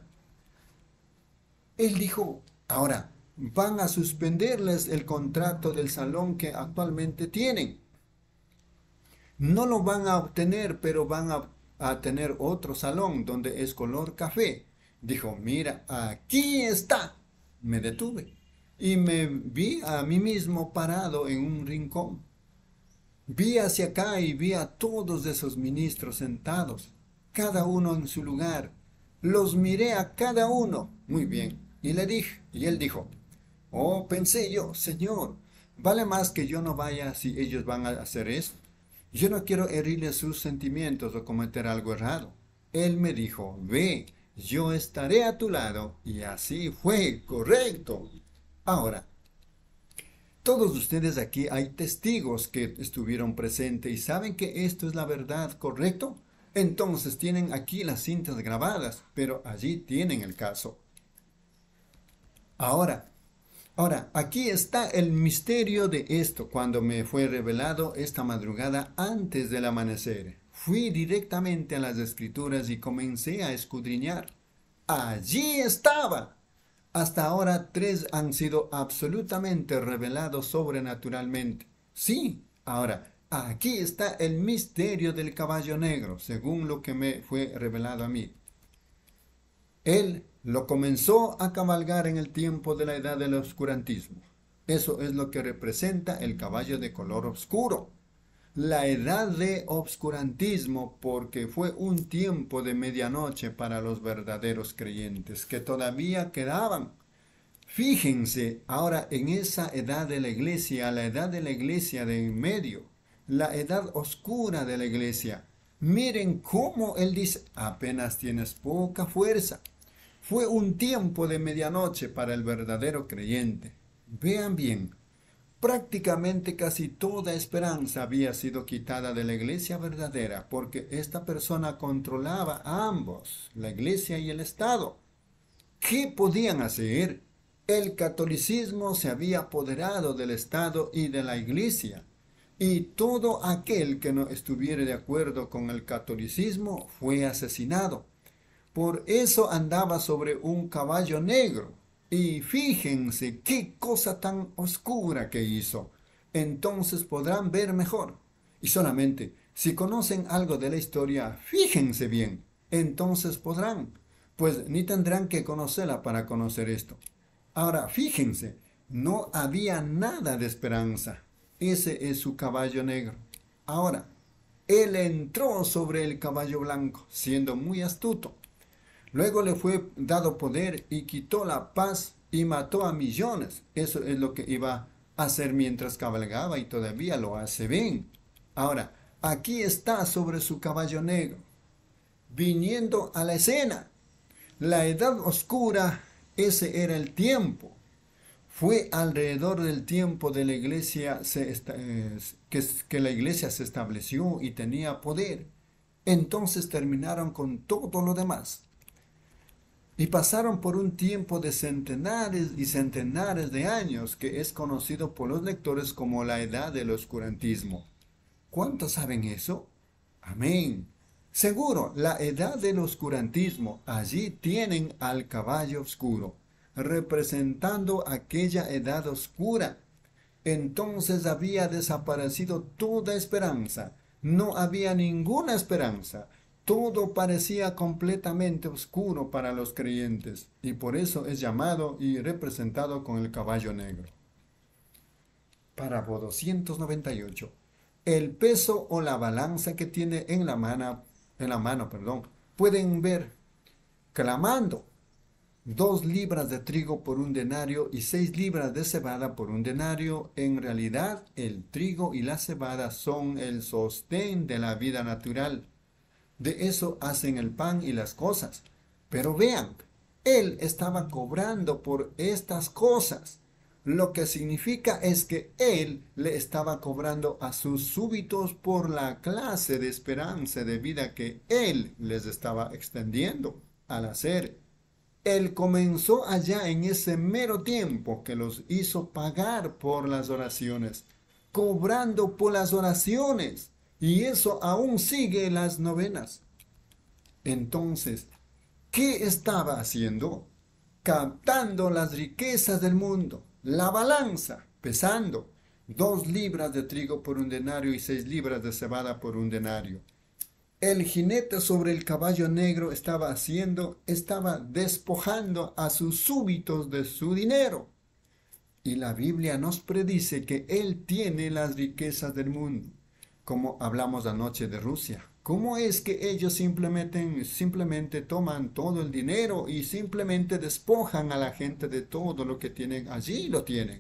Él dijo, ahora, van a suspenderles el contrato del salón que actualmente tienen. No lo van a obtener, pero van a, a tener otro salón donde es color café. Dijo, mira, aquí está. Me detuve y me vi a mí mismo parado en un rincón. Vi hacia acá y vi a todos esos ministros sentados, cada uno en su lugar. Los miré a cada uno. Muy bien. Y le dije, y él dijo, oh, pensé yo, Señor, vale más que yo no vaya si ellos van a hacer eso. Yo no quiero herirles sus sentimientos o cometer algo errado. Él me dijo, ve, yo estaré a tu lado. Y así fue, correcto. Ahora, todos ustedes aquí hay testigos que estuvieron presentes y saben que esto es la verdad, ¿correcto? Entonces tienen aquí las cintas grabadas, pero allí tienen el caso. Ahora, ahora, aquí está el misterio de esto cuando me fue revelado esta madrugada antes del amanecer. Fui directamente a las Escrituras y comencé a escudriñar. Allí estaba. Hasta ahora tres han sido absolutamente revelados sobrenaturalmente. Sí, ahora, aquí está el misterio del caballo negro, según lo que me fue revelado a mí. Él lo comenzó a cabalgar en el tiempo de la edad del oscurantismo. Eso es lo que representa el caballo de color oscuro. La edad de obscurantismo, porque fue un tiempo de medianoche para los verdaderos creyentes que todavía quedaban. Fíjense ahora en esa edad de la iglesia, la edad de la iglesia de en medio, la edad oscura de la iglesia. Miren cómo él dice, apenas tienes poca fuerza. Fue un tiempo de medianoche para el verdadero creyente. Vean bien. Prácticamente casi toda esperanza había sido quitada de la iglesia verdadera porque esta persona controlaba a ambos, la iglesia y el Estado. ¿Qué podían hacer? El catolicismo se había apoderado del Estado y de la iglesia, y todo aquel que no estuviera de acuerdo con el catolicismo fue asesinado. Por eso andaba sobre un caballo negro. Y fíjense qué cosa tan oscura que hizo. Entonces podrán ver mejor. Y solamente, si conocen algo de la historia, fíjense bien. Entonces podrán, pues ni tendrán que conocerla para conocer esto. Ahora, fíjense, no había nada de esperanza. Ese es su caballo negro. Ahora, él entró sobre el caballo blanco, siendo muy astuto. Luego le fue dado poder y quitó la paz y mató a millones. Eso es lo que iba a hacer mientras cabalgaba y todavía lo hace bien. Ahora, aquí está sobre su caballo negro, viniendo a la escena. La edad oscura, ese era el tiempo. Fue alrededor del tiempo de la iglesia se, eh, que, que la iglesia se estableció y tenía poder. Entonces terminaron con todo lo demás. Y pasaron por un tiempo de centenares y centenares de años que es conocido por los lectores como la edad del oscurantismo. ¿Cuántos saben eso? Amén. Seguro, la edad del oscurantismo, allí tienen al caballo oscuro, representando aquella edad oscura. Entonces había desaparecido toda esperanza, no había ninguna esperanza. Todo parecía completamente oscuro para los creyentes, y por eso es llamado y representado con el caballo negro. Párrafo doscientos noventa y ocho. El peso o la balanza que tiene en la mano, en la mano, perdón, pueden ver clamando dos libras de trigo por un denario y seis libras de cebada por un denario. En realidad, el trigo y la cebada son el sostén de la vida natural. De eso hacen el pan y las cosas. Pero vean, él estaba cobrando por estas cosas. Lo que significa es que él le estaba cobrando a sus súbitos por la clase de esperanza de vida que él les estaba extendiendo al hacer. Él comenzó allá en ese mero tiempo que los hizo pagar por las oraciones, cobrando por las oraciones. Y eso aún sigue en las novenas. Entonces, ¿qué estaba haciendo? Captando las riquezas del mundo, la balanza, pesando dos libras de trigo por un denario y seis libras de cebada por un denario. El jinete sobre el caballo negro estaba haciendo, estaba despojando a sus súbitos de su dinero. Y la Biblia nos predice que él tiene las riquezas del mundo. Como hablamos anoche de Rusia. ¿Cómo es que ellos simplemente, simplemente toman todo el dinero y simplemente despojan a la gente de todo lo que tienen? Allí lo tienen.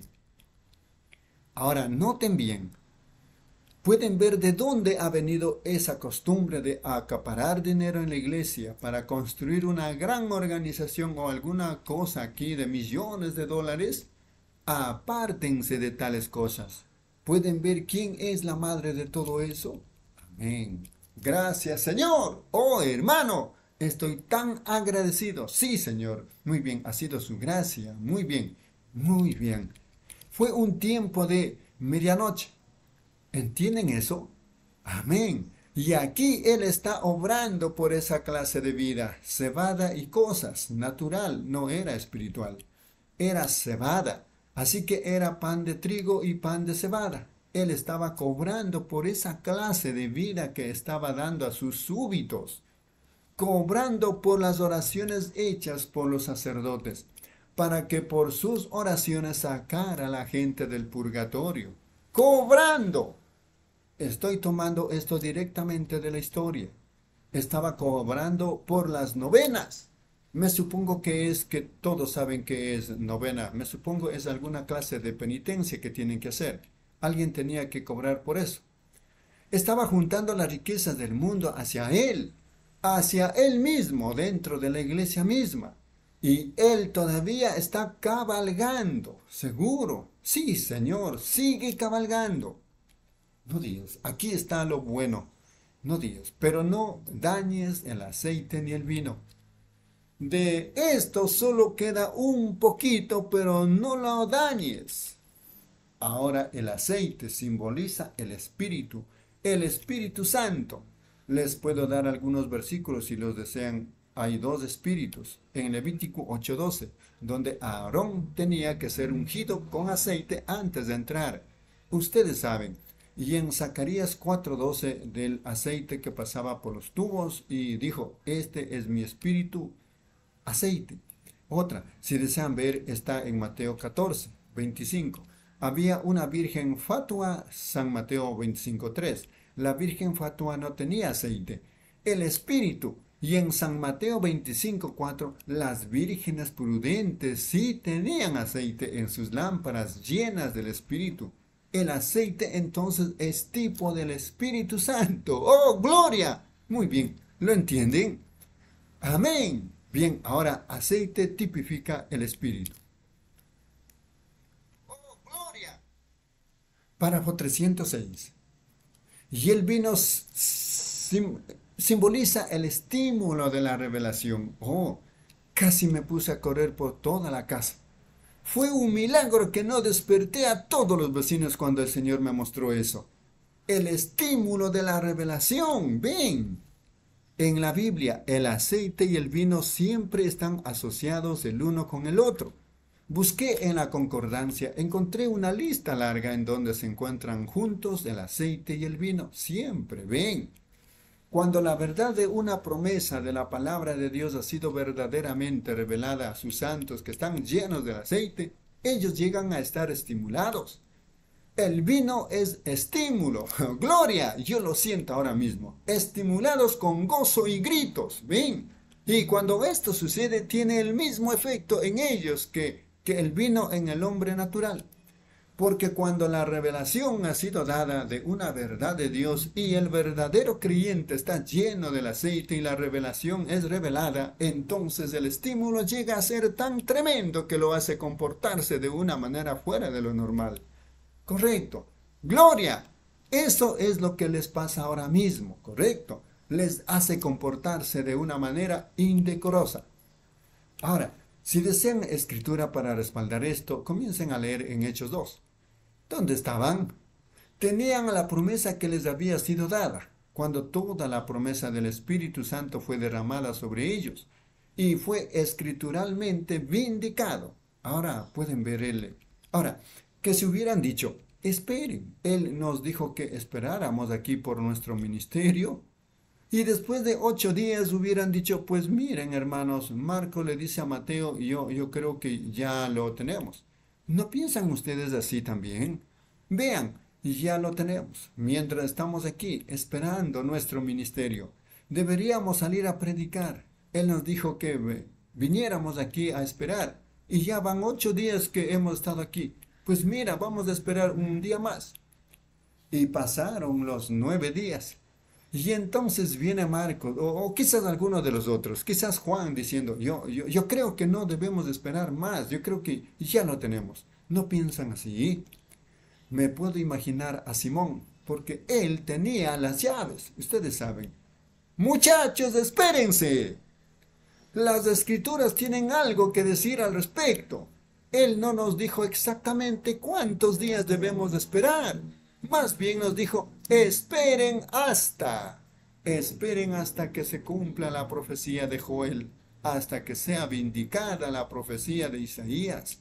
Ahora, noten bien. Pueden ver de dónde ha venido esa costumbre de acaparar dinero en la iglesia para construir una gran organización o alguna cosa aquí de millones de dólares. Apártense de tales cosas. ¿Pueden ver quién es la madre de todo eso? Amén. Gracias, Señor. Oh, hermano, estoy tan agradecido. Sí, Señor. Muy bien, ha sido su gracia. Muy bien, muy bien. Fue un tiempo de medianoche. ¿Entienden eso? Amén. Y aquí Él está obrando por esa clase de vida. Cebada y cosas. Natural, no era espiritual. Era cebada. Así que era pan de trigo y pan de cebada. Él estaba cobrando por esa clase de vida que estaba dando a sus súbitos. Cobrando por las oraciones hechas por los sacerdotes, para que por sus oraciones sacara a la gente del purgatorio. ¡Cobrando! Estoy tomando esto directamente de la historia. Estaba cobrando por las novenas. Me supongo que es que todos saben que es novena. Me supongo es alguna clase de penitencia que tienen que hacer. Alguien tenía que cobrar por eso. Estaba juntando las riquezas del mundo hacia él, hacia él mismo, dentro de la iglesia misma. Y él todavía está cabalgando, seguro. Sí, Señor, sigue cabalgando. No digas, aquí está lo bueno. No digas, pero no dañes el aceite ni el vino. De esto solo queda un poquito, pero no lo dañes. Ahora el aceite simboliza el Espíritu, el Espíritu Santo. Les puedo dar algunos versículos si los desean. Hay dos espíritus en Levítico ocho doce, donde Aarón tenía que ser ungido con aceite antes de entrar. Ustedes saben. Y en Zacarías cuatro doce del aceite que pasaba por los tubos y dijo, este es mi espíritu, aceite. Otra, si desean ver, está en Mateo catorce veinticinco. Había una virgen fatua, San Mateo veinticinco tres. La virgen fatua no tenía aceite. El espíritu Y en San Mateo veinticinco, cuatro, las vírgenes prudentes sí tenían aceite en sus lámparas llenas del Espíritu. El aceite entonces es tipo del Espíritu Santo. ¡Oh, gloria! Muy bien, ¿lo entienden? Amén. Bien, ahora aceite tipifica el Espíritu. ¡Oh, gloria! Párrafo trescientos seis. Y el vino sim simboliza el estímulo de la revelación. Oh, casi me puse a correr por toda la casa. Fue un milagro que no desperté a todos los vecinos cuando el Señor me mostró eso. El estímulo de la revelación. Ven. En la Biblia, el aceite y el vino siempre están asociados el uno con el otro. Busqué en la concordancia, encontré una lista larga en donde se encuentran juntos el aceite y el vino. Siempre, ven. Cuando la verdad de una promesa de la palabra de Dios ha sido verdaderamente revelada a sus santos que están llenos del aceite, ellos llegan a estar estimulados. El vino es estímulo. Gloria, yo lo siento ahora mismo. Estimulados con gozo y gritos. Ven. Y cuando esto sucede, tiene el mismo efecto en ellos que, que el vino en el hombre natural. Porque cuando la revelación ha sido dada de una verdad de Dios y el verdadero creyente está lleno del aceite y la revelación es revelada, entonces el estímulo llega a ser tan tremendo que lo hace comportarse de una manera fuera de lo normal. Correcto. Gloria. Eso es lo que les pasa ahora mismo. Correcto. Les hace comportarse de una manera indecorosa. Ahora, si desean escritura para respaldar esto, comiencen a leer en Hechos dos. ¿Dónde estaban? Tenían la promesa que les había sido dada, cuando toda la promesa del Espíritu Santo fue derramada sobre ellos, y fue escrituralmente vindicado. Ahora pueden ver el... Ahora, que si hubieran dicho, esperen, Él nos dijo que esperáramos aquí por nuestro ministerio, y después de ocho días hubieran dicho, pues miren hermanos, Marco le dice a Mateo, yo, yo creo que ya lo tenemos. ¿No piensan ustedes así también? Vean, ya lo tenemos. Mientras estamos aquí esperando nuestro ministerio, deberíamos salir a predicar. Él nos dijo que viniéramos aquí a esperar, y ya van ocho días que hemos estado aquí. Pues mira, vamos a esperar un día más. Y pasaron los nueve días. Y entonces viene Marcos, o, o quizás alguno de los otros, quizás Juan diciendo, yo, yo, yo creo que no debemos esperar más, yo creo que ya lo tenemos. ¿No piensan así? Me puedo imaginar a Simón, porque él tenía las llaves, ustedes saben. Muchachos, espérense. Las escrituras tienen algo que decir al respecto. Él no nos dijo exactamente cuántos días debemos esperar. Más bien nos dijo, esperen hasta, esperen hasta que se cumpla la profecía de Joel, hasta que sea vindicada la profecía de Isaías.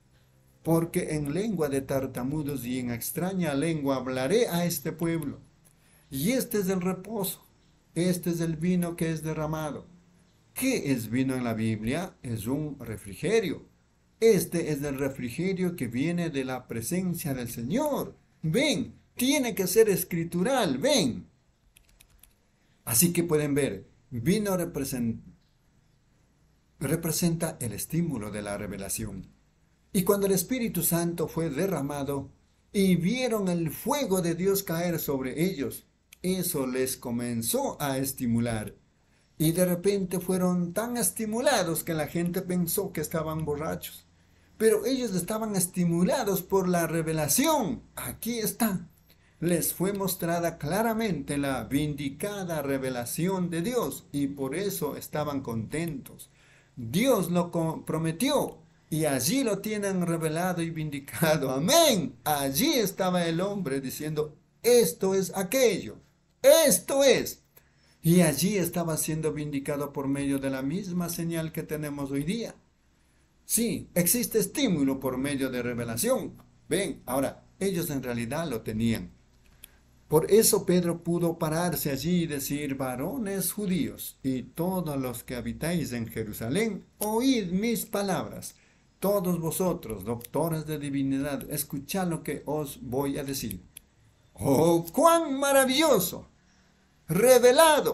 Porque en lengua de tartamudos y en extraña lengua hablaré a este pueblo. Y este es el reposo, este es el vino que es derramado. ¿Qué es vino en la Biblia? Es un refrigerio. Este es el refrigerio que viene de la presencia del Señor. Ven, tiene que ser escritural, ven. Así que pueden ver, vino representa, representa el estímulo de la revelación. Y cuando el Espíritu Santo fue derramado y vieron el fuego de Dios caer sobre ellos, eso les comenzó a estimular. Y de repente fueron tan estimulados que la gente pensó que estaban borrachos. Pero ellos estaban estimulados por la revelación. Aquí está. Les fue mostrada claramente la vindicada revelación de Dios y por eso estaban contentos. Dios lo prometió y allí lo tienen revelado y vindicado. Amén. Allí estaba el hombre diciendo, esto es aquello. Esto es. Y allí estaba siendo vindicado por medio de la misma señal que tenemos hoy día. Sí, existe estímulo por medio de revelación. Ven, ahora, ellos en realidad lo tenían. Por eso Pedro pudo pararse allí y decir, varones judíos y todos los que habitáis en Jerusalén, oíd mis palabras. Todos vosotros, doctores de divinidad, escuchad lo que os voy a decir. ¡Oh, cuán maravilloso! Revelado,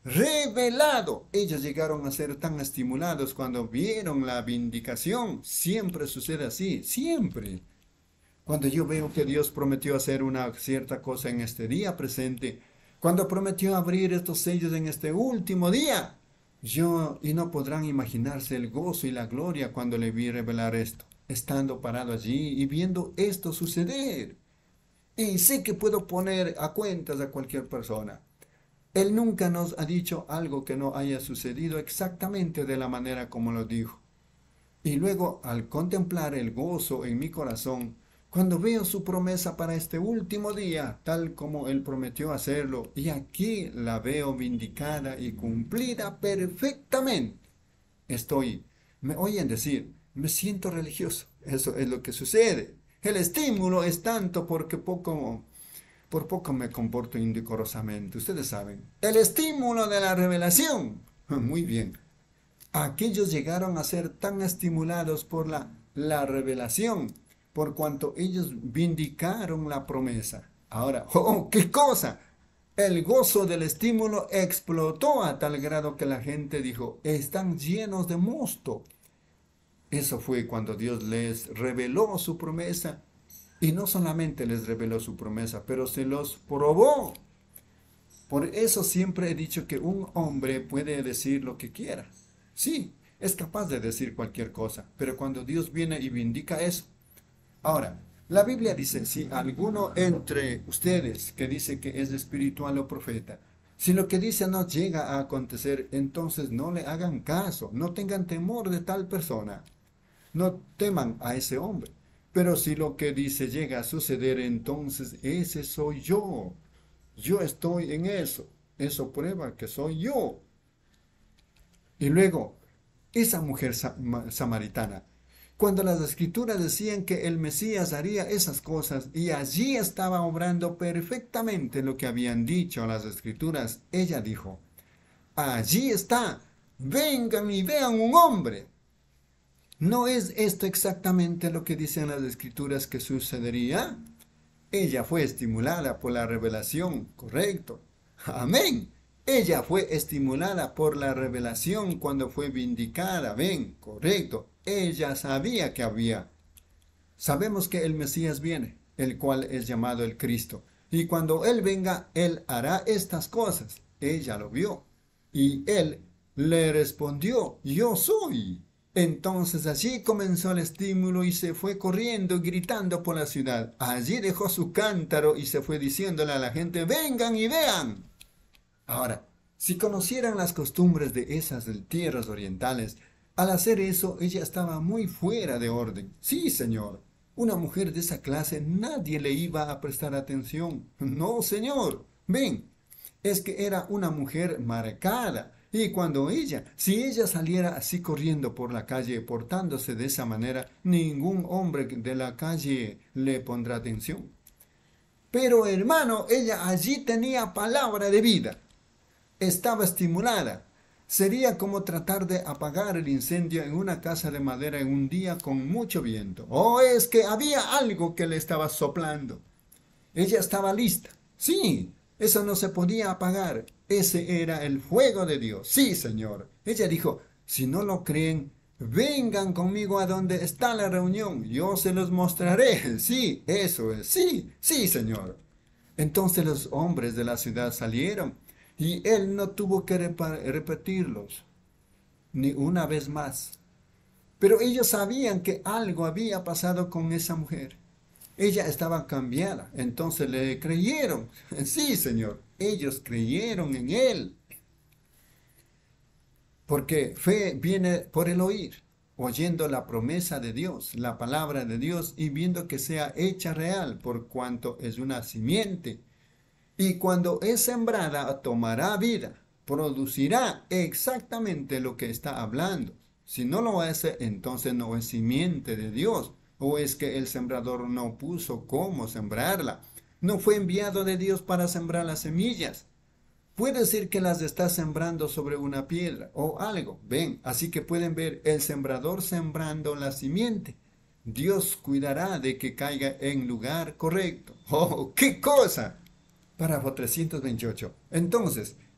revelado. Ellos llegaron a ser tan estimulados cuando vieron la vindicación. Siempre sucede así, siempre. Cuando yo veo que Dios prometió hacer una cierta cosa en este día presente, cuando prometió abrir estos sellos en este último día, yo, y no podrán imaginarse el gozo y la gloria cuando le vi revelar esto, estando parado allí y viendo esto suceder. Y sé que puedo poner a cuentas a cualquier persona. Él nunca nos ha dicho algo que no haya sucedido exactamente de la manera como lo dijo. Y luego, al contemplar el gozo en mi corazón, cuando veo su promesa para este último día, tal como Él prometió hacerlo, y aquí la veo vindicada y cumplida perfectamente, estoy, me oyen decir, me siento religioso. Eso es lo que sucede. El estímulo es tanto porque poco, por poco me comporto indecorosamente. Ustedes saben, el estímulo de la revelación. Muy bien. Aquellos llegaron a ser tan estimulados por la, la revelación, por cuanto ellos vindicaron la promesa. Ahora, ¡oh, qué cosa! El gozo del estímulo explotó a tal grado que la gente dijo, están llenos de mosto. Eso fue cuando Dios les reveló su promesa. Y no solamente les reveló su promesa, pero se los probó. Por eso siempre he dicho que un hombre puede decir lo que quiera. Sí, es capaz de decir cualquier cosa, pero cuando Dios viene y vindica eso. Ahora, la Biblia dice, si alguno entre ustedes que dice que es espiritual o profeta, si lo que dice no llega a acontecer, entonces no le hagan caso, no tengan temor de tal persona, no teman a ese hombre. Pero si lo que dice llega a suceder, entonces ese soy yo. Yo estoy en eso. Eso prueba que soy yo. Y luego, esa mujer samaritana, cuando las escrituras decían que el Mesías haría esas cosas y allí estaba obrando perfectamente lo que habían dicho las escrituras, ella dijo, allí está, vengan y vean un hombre. ¿No es esto exactamente lo que dicen las escrituras que sucedería? Ella fue estimulada por la revelación, correcto. Amén. Ella fue estimulada por la revelación cuando fue vindicada, ven, correcto. Ella sabía que había. Sabemos que el Mesías viene, el cual es llamado el Cristo. Y cuando Él venga, Él hará estas cosas. Ella lo vio. Y Él le respondió, yo soy. Entonces allí comenzó el estímulo y se fue corriendo y gritando por la ciudad. Allí dejó su cántaro y se fue diciéndole a la gente, vengan y vean. Ahora, si conocieran las costumbres de esas tierras orientales, al hacer eso ella estaba muy fuera de orden. Sí, señor, una mujer de esa clase nadie le iba a prestar atención. No, señor, ven, es que era una mujer marcada. Y cuando ella, si ella saliera así corriendo por la calle, portándose de esa manera, ningún hombre de la calle le pondrá atención. Pero hermano, ella allí tenía palabra de vida. Estaba estimulada. Sería como tratar de apagar el incendio en una casa de madera en un día con mucho viento. Oh, es que había algo que le estaba soplando. Ella estaba lista. Sí, eso no se podía apagar. Ese era el fuego de Dios. Sí, Señor. Ella dijo, si no lo creen, vengan conmigo a donde está la reunión. Yo se los mostraré. Sí, eso es. Sí, sí, Señor. Entonces los hombres de la ciudad salieron y él no tuvo que repetirlos ni una vez más. Pero ellos sabían que algo había pasado con esa mujer. Ella estaba cambiada, entonces le creyeron. Sí, Señor, ellos creyeron en Él. Porque fe viene por el oír, oyendo la promesa de Dios, la palabra de Dios, y viendo que sea hecha real, por cuanto es una simiente. Y cuando es sembrada, tomará vida, producirá exactamente lo que está hablando. Si no lo hace, entonces no es simiente de Dios. ¿O es que el sembrador no puso cómo sembrarla? No fue enviado de Dios para sembrar las semillas. Puede ser que las está sembrando sobre una piedra o algo. Ven, así que pueden ver el sembrador sembrando la simiente. Dios cuidará de que caiga en lugar correcto. ¡Oh, qué cosa! Párrafo trescientos veintiocho. Entonces,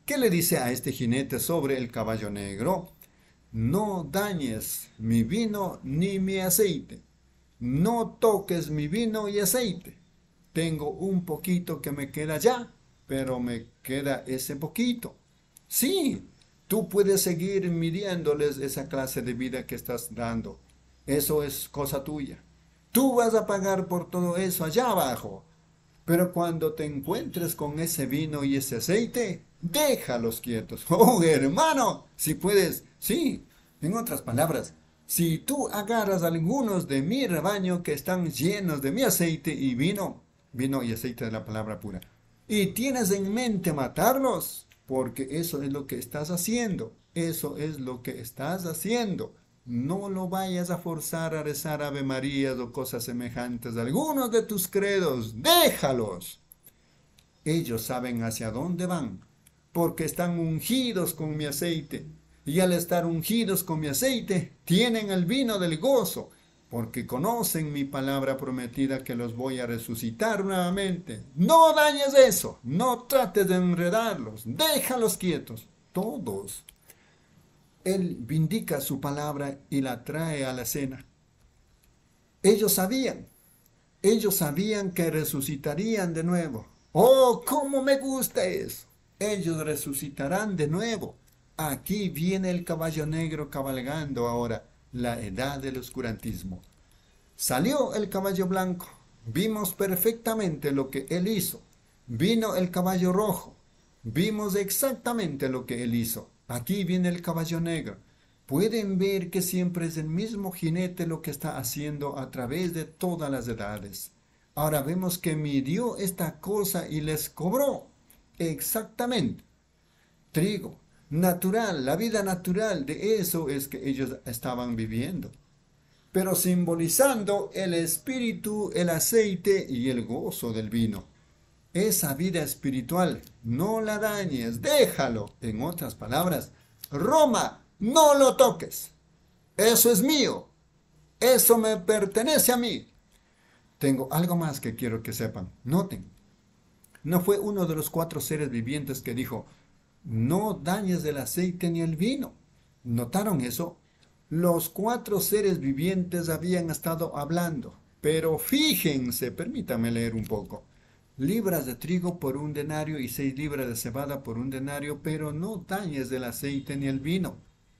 ¿Qué le dice a este jinete sobre el caballo negro? No dañes mi vino ni mi aceite. No toques mi vino y aceite. Tengo un poquito que me queda ya, pero me queda ese poquito. Sí, tú puedes seguir midiéndoles esa clase de vida que estás dando. Eso es cosa tuya. Tú vas a pagar por todo eso allá abajo. Pero cuando te encuentres con ese vino y ese aceite, déjalos quietos. Oh, hermano, si puedes, sí, en otras palabras, si tú agarras algunos de mi rebaño que están llenos de mi aceite y vino, vino y aceite de la palabra pura, y tienes en mente matarlos, porque eso es lo que estás haciendo, eso es lo que estás haciendo. No lo vayas a forzar a rezar Ave Marías o cosas semejantes a algunos de tus credos. Déjalos. Ellos saben hacia dónde van, porque están ungidos con mi aceite. Y al estar ungidos con mi aceite, tienen el vino del gozo, porque conocen mi palabra prometida que los voy a resucitar nuevamente. No dañes eso, no trates de enredarlos, déjalos quietos, todos. Él vindica su palabra y la trae a la cena. Ellos sabían, ellos sabían que resucitarían de nuevo. ¡Oh, cómo me gusta eso! Ellos resucitarán de nuevo. Aquí viene el caballo negro cabalgando ahora, la edad del oscurantismo. Salió el caballo blanco, vimos perfectamente lo que él hizo. Vino el caballo rojo, vimos exactamente lo que él hizo. Aquí viene el caballo negro. Pueden ver que siempre es el mismo jinete lo que está haciendo a través de todas las edades. Ahora vemos que midió esta cosa y les cobró. Exactamente. Trigo, natural, la vida natural, de eso es que ellos estaban viviendo. Pero simbolizando el espíritu, el aceite y el gozo del vino. Esa vida espiritual, no la dañes, déjalo. En otras palabras, Roma, no lo toques. Eso es mío. Eso me pertenece a mí. Tengo algo más que quiero que sepan. Noten, no fue uno de los cuatro seres vivientes que dijo, no dañes el aceite ni el vino. ¿Notaron eso? Los cuatro seres vivientes habían estado hablando. Pero fíjense, permítanme leer un poco. Libras de trigo por un denario y seis libras de cebada por un denario, pero no dañes el aceite ni el vino.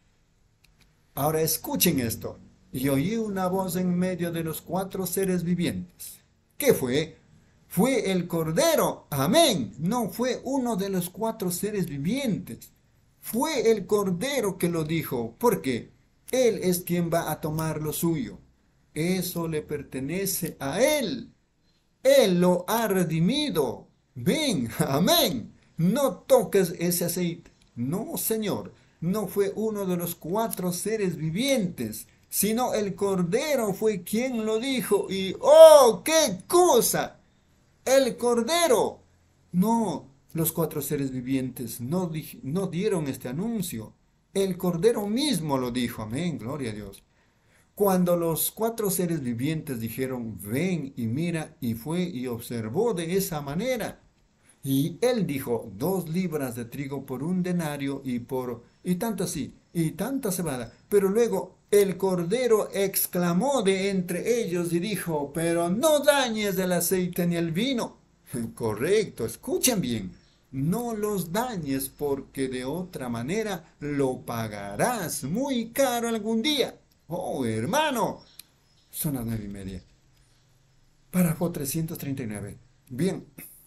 Ahora escuchen esto. Y oí una voz en medio de los cuatro seres vivientes. ¿Qué fue? Fue el Cordero. Amén. No fue uno de los cuatro seres vivientes. Fue el Cordero que lo dijo. ¿Por qué? Él es quien va a tomar lo suyo. Eso le pertenece a Él. Él lo ha redimido. Ven, amén. No toques ese aceite. No, Señor, no fue uno de los cuatro seres vivientes, sino el Cordero fue quien lo dijo. Y, ¡oh, qué cosa! El Cordero. No, los cuatro seres vivientes no, no dieron este anuncio. El Cordero mismo lo dijo. Amén, gloria a Dios. Cuando los cuatro seres vivientes dijeron, ven y mira, y fue y observó de esa manera. Y él dijo, dos libras de trigo por un denario y por, y tanto así, y tanta cebada. Pero luego el Cordero exclamó de entre ellos y dijo, pero no dañes el aceite ni el vino. Correcto, escuchen bien. No los dañes porque de otra manera lo pagarás muy caro algún día. Oh, hermano, son las nueve y media. Párrafo trescientos treinta y nueve. Bien,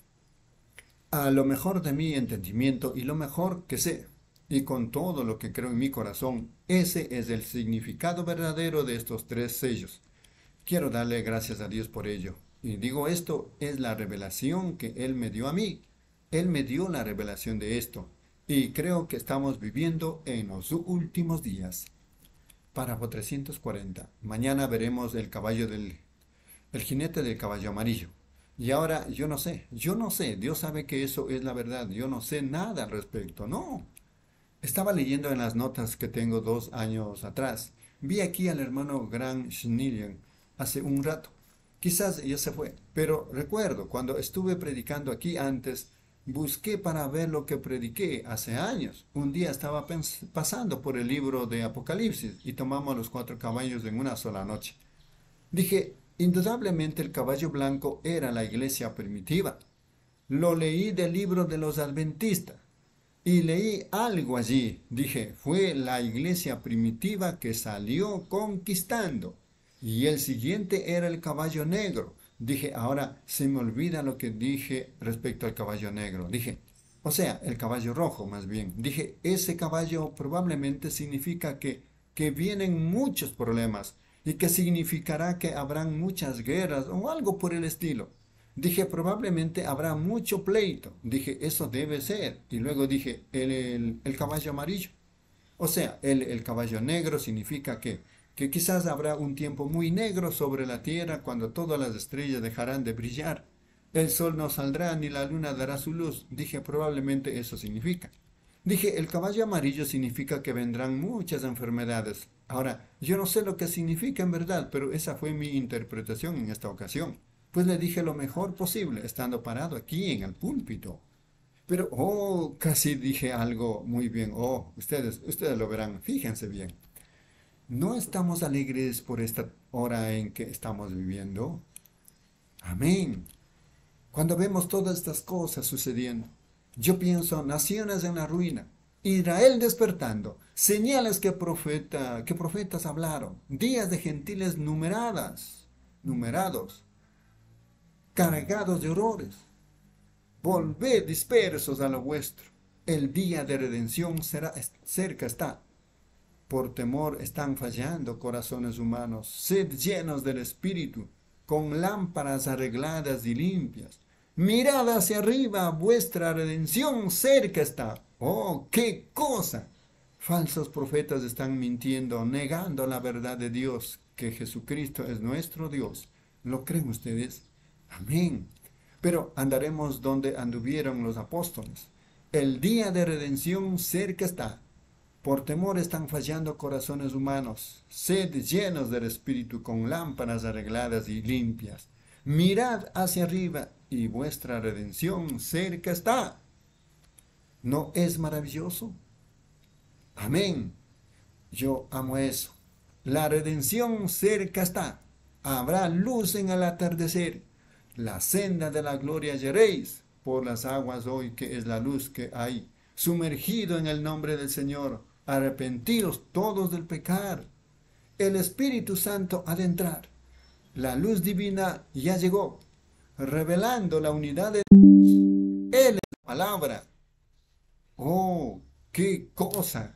a lo mejor de mi entendimiento y lo mejor que sé, y con todo lo que creo en mi corazón, ese es el significado verdadero de estos tres sellos. Quiero darle gracias a Dios por ello. Y digo esto, es la revelación que Él me dio a mí. Él me dio la revelación de esto. Y creo que estamos viviendo en los últimos días. Párrafo trescientos cuarenta. Mañana veremos el caballo del, el jinete del caballo amarillo. Y ahora yo no sé, yo no sé, Dios sabe que eso es la verdad, yo no sé nada al respecto, no. Estaba leyendo en las notas que tengo dos años atrás. Vi aquí al hermano Grant Schnillian hace un rato. Quizás ya se fue, pero recuerdo cuando estuve predicando aquí antes, Busqué para ver lo que prediqué hace años. Un día estaba pasando por el libro de Apocalipsis y tomamos los cuatro caballos en una sola noche. Dije, indudablemente el caballo blanco era la iglesia primitiva. Lo leí del libro de los adventistas y leí algo allí. Dije, fue la iglesia primitiva que salió conquistando. Y el siguiente era el caballo negro. Dije, ahora se me olvida lo que dije respecto al caballo negro. Dije, o sea, el caballo rojo más bien. Dije, ese caballo probablemente significa que, que vienen muchos problemas y que significará que habrán muchas guerras o algo por el estilo. Dije, probablemente habrá mucho pleito. Dije, eso debe ser. Y luego dije, el, el, el caballo amarillo. O sea, el, el caballo negro significa que, que quizás habrá un tiempo muy negro sobre la tierra cuando todas las estrellas dejarán de brillar. El sol no saldrá ni la luna dará su luz. Dije, probablemente eso significa. Dije, el caballo amarillo significa que vendrán muchas enfermedades. Ahora, yo no sé lo que significa en verdad, pero esa fue mi interpretación en esta ocasión. Pues le dije lo mejor posible, estando parado aquí en el púlpito. Pero, oh, casi dije algo muy bien. Oh, ustedes, ustedes lo verán, fíjense bien. ¿No estamos alegres por esta hora en que estamos viviendo? Amén. Cuando vemos todas estas cosas sucediendo, yo pienso naciones en la ruina, Israel despertando, señales que, profeta, que profetas hablaron, días de gentiles numeradas, numerados, cargados de horrores. Volved dispersos a lo vuestro. El día de redención será cerca está. Por temor están fallando corazones humanos. Sed llenos del Espíritu, con lámparas arregladas y limpias. Mirad hacia arriba, vuestra redención cerca está. ¡Oh, qué cosa! Falsos profetas están mintiendo, negando la verdad de Dios, que Jesucristo es nuestro Dios. ¿Lo creen ustedes? Amén. Pero andaremos donde anduvieron los apóstoles. El día de redención cerca está. Por temor están fallando corazones humanos. Sed llenos del Espíritu con lámparas arregladas y limpias. Mirad hacia arriba y vuestra redención cerca está. ¿No es maravilloso? Amén. Yo amo eso. La redención cerca está. Habrá luz en el atardecer. La senda de la gloria hallaréis por las aguas hoy, que es la luz que hay. Sumergido en el nombre del Señor, arrepentidos todos del pecar. El Espíritu Santo ha de entrar. La luz divina ya llegó, revelando la unidad de Dios. Él es la palabra. Oh, qué cosa.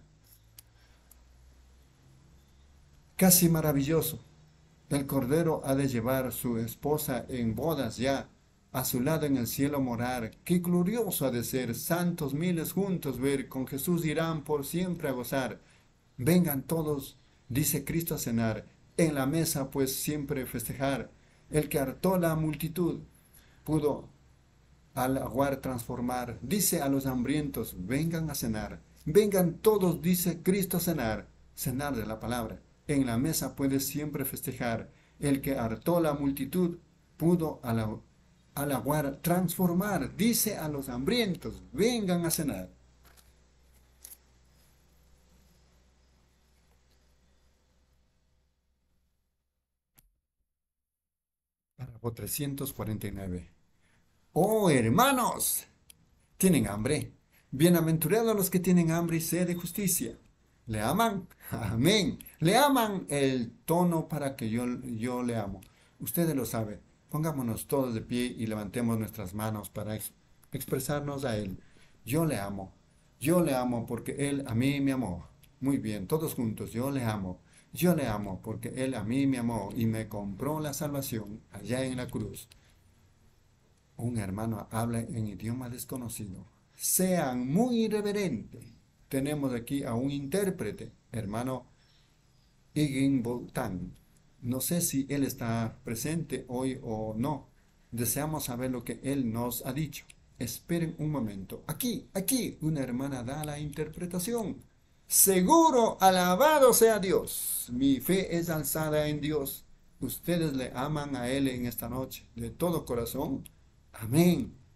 Casi maravilloso. El Cordero ha de llevar su esposa en bodas ya, a su lado en el cielo morar. Qué glorioso ha de ser, santos miles juntos ver, con Jesús irán por siempre a gozar. Vengan todos, dice Cristo, a cenar, en la mesa pues siempre festejar. El que hartó la multitud pudo al aguar transformar. Dice a los hambrientos, vengan a cenar. Vengan todos, dice Cristo, a cenar, cenar de la palabra. En la mesa puede siempre festejar. El que hartó la multitud pudo al, al aguar transformar. Dice a los hambrientos, vengan a cenar. Párrafo trescientos cuarenta y nueve. Oh, hermanos, tienen hambre. Bienaventurados los que tienen hambre y sed de justicia. ¿Le aman? Amén. ¿Le aman? El tono para que yo, yo le amo. Ustedes lo saben. Pongámonos todos de pie y levantemos nuestras manos para ex expresarnos a Él. Yo le amo. Yo le amo porque Él a mí me amó. Muy bien, todos juntos. Yo le amo. Yo le amo porque Él a mí me amó y me compró la salvación allá en la cruz. Un hermano habla en idioma desconocido. Sean muy reverentes. Tenemos aquí a un intérprete, hermano Igin Boltán. No sé si él está presente hoy o no. Deseamos saber lo que él nos ha dicho. Esperen un momento. Aquí, aquí, una hermana da la interpretación. Seguro, alabado sea Dios. Mi fe es alzada en Dios. Ustedes le aman a Él en esta noche, de todo corazón. Amén.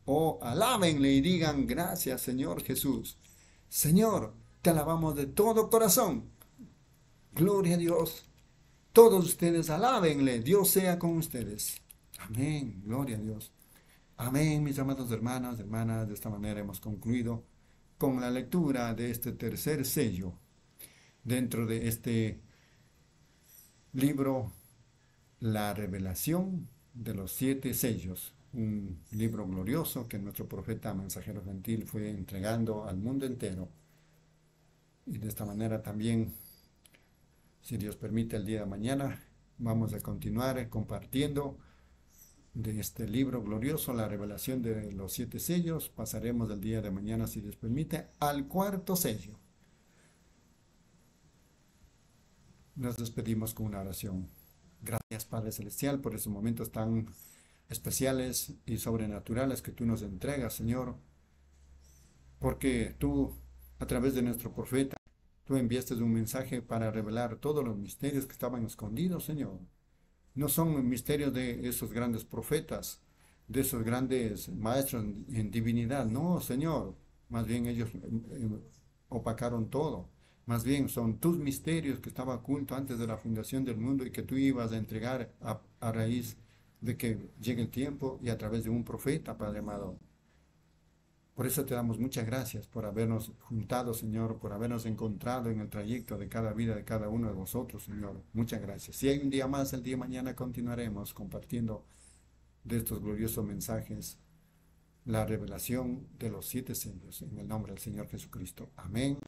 Oh, alábenle y digan gracias, Señor Jesús. Señor, te alabamos de todo corazón. Gloria a Dios. Todos ustedes alábenle. Dios sea con ustedes. Amén. Gloria a Dios. Amén, mis amados hermanos, hermanas. De esta manera hemos concluido con la lectura de este tercer sello dentro de este libro, La Revelación de los Siete Sellos. Un libro glorioso que nuestro profeta mensajero gentil fue entregando al mundo entero. Y de esta manera también, si Dios permite, el día de mañana vamos a continuar compartiendo de este libro glorioso, La Revelación de los Siete Sellos. Pasaremos el día de mañana, si Dios permite, al cuarto sello. Nos despedimos con una oración. Gracias, Padre Celestial, por esos momentos tan especiales y sobrenaturales que tú nos entregas, Señor, porque tú, a través de nuestro profeta, tú enviaste un mensaje para revelar todos los misterios que estaban escondidos, Señor. No son misterios de esos grandes profetas, de esos grandes maestros en divinidad, no, Señor, más bien ellos opacaron todo. Más bien son tus misterios que estaban ocultos antes de la fundación del mundo y que tú ibas a entregar a, a raíz de que llegue el tiempo y a través de un profeta, Padre amado. Por eso te damos muchas gracias por habernos juntado, Señor, por habernos encontrado en el trayecto de cada vida de cada uno de vosotros, Señor. Muchas gracias. Si hay un día más, el día de mañana continuaremos compartiendo de estos gloriosos mensajes la revelación de los siete sellos. En el nombre del Señor Jesucristo. Amén.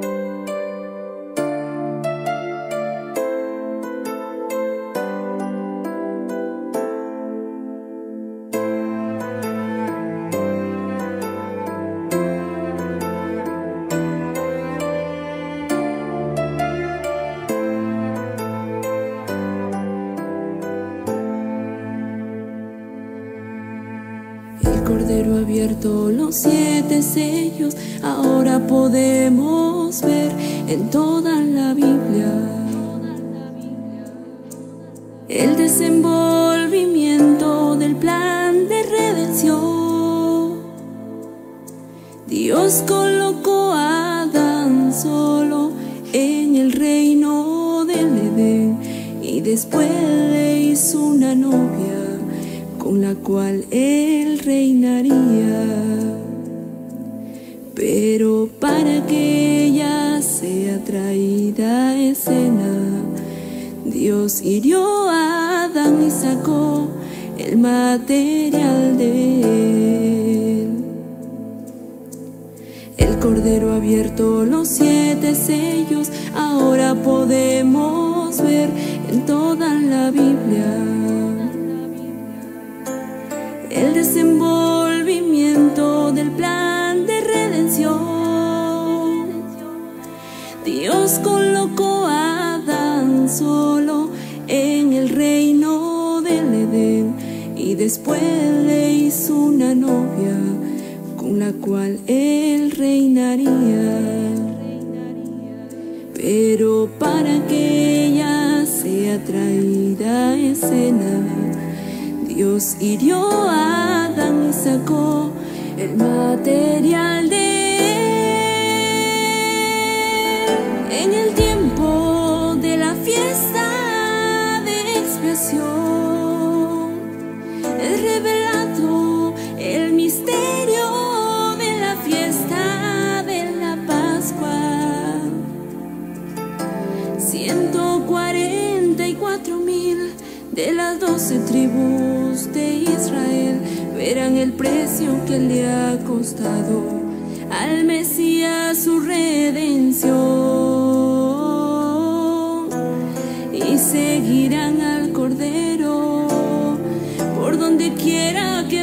Cordero abierto los siete sellos, ahora podemos ver en toda la Biblia el desenvolvimiento del plan de redención. Dios colocó a Adán solo en el reino del Edén y después le hizo una novia con la cual él reinaría, pero para que ella sea traída a escena, Dios hirió a Adán y sacó el material de él. El Cordero ha abierto los siete sellos, ahora podemos ver en toda la Biblia el desenvolvimiento del plan de redención. Dios colocó a Adán solo en el reino del Edén y después le hizo una novia con la cual él reinaría, pero para que ella sea traída a escena, Dios hirió a Adán y sacó el material de él. En el tiempo de la fiesta de expiación es revelado el misterio de la fiesta de la Pascua. Ciento cuarenta y cuatro mil de las doce tribus de Israel verán el precio que le ha costado al Mesías su redención y seguirán al Cordero por donde quiera que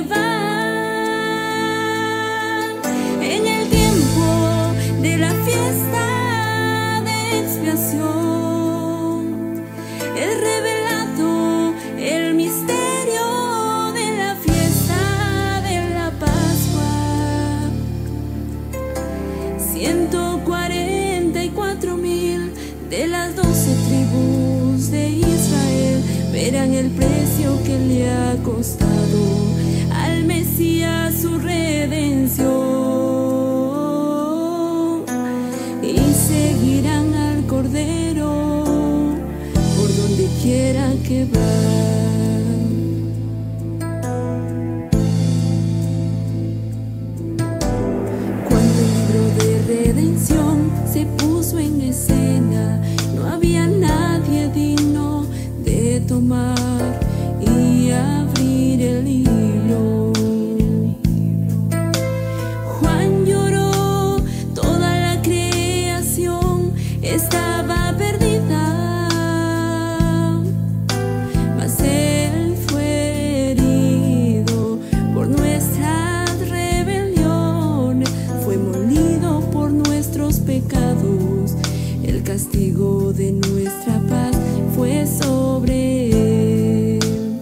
van. En el tiempo de la fiesta de expiación es revelado el misterio de la fiesta de la Pascua. Ciento cuarenta y cuatro mil de las doce tribus de Israel verán el precio que le ha costado al Mesías Mesías su redención, y seguirán al Cordero por donde quiera que va. Cuando el libro de redención se puso en escena, no había nadie digno de tomar y abrir el libro. Juan lloró, toda la creación estaba perdida, mas él fue herido por nuestras rebeliones, fue molido por nuestros pecados, el castigo de nuestra paz fue sobre él,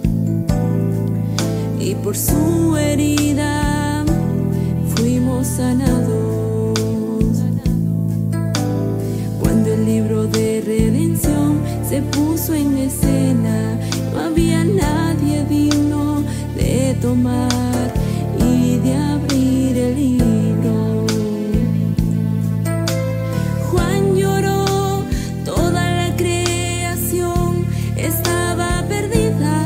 y por su herida fuimos sanados. Cuando el libro de redención se puso en escena, no había nadie digno de tomar y de abrir el libro. Juan lloró, toda la creación estaba perdida,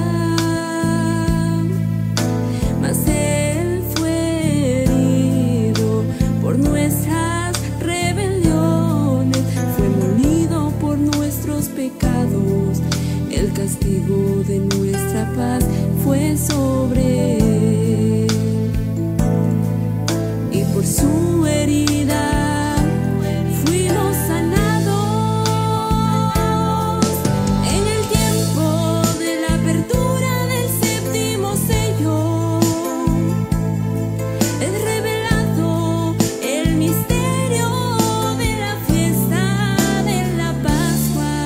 mas él fue herido por nuestras rebeliones, fue molido por nuestros pecados, el castigo de nuestra paz fue sobre él, y por su herida fuimos sanados. En el tiempo de la apertura del séptimo sello, es revelado el misterio de la fiesta de la Pascua,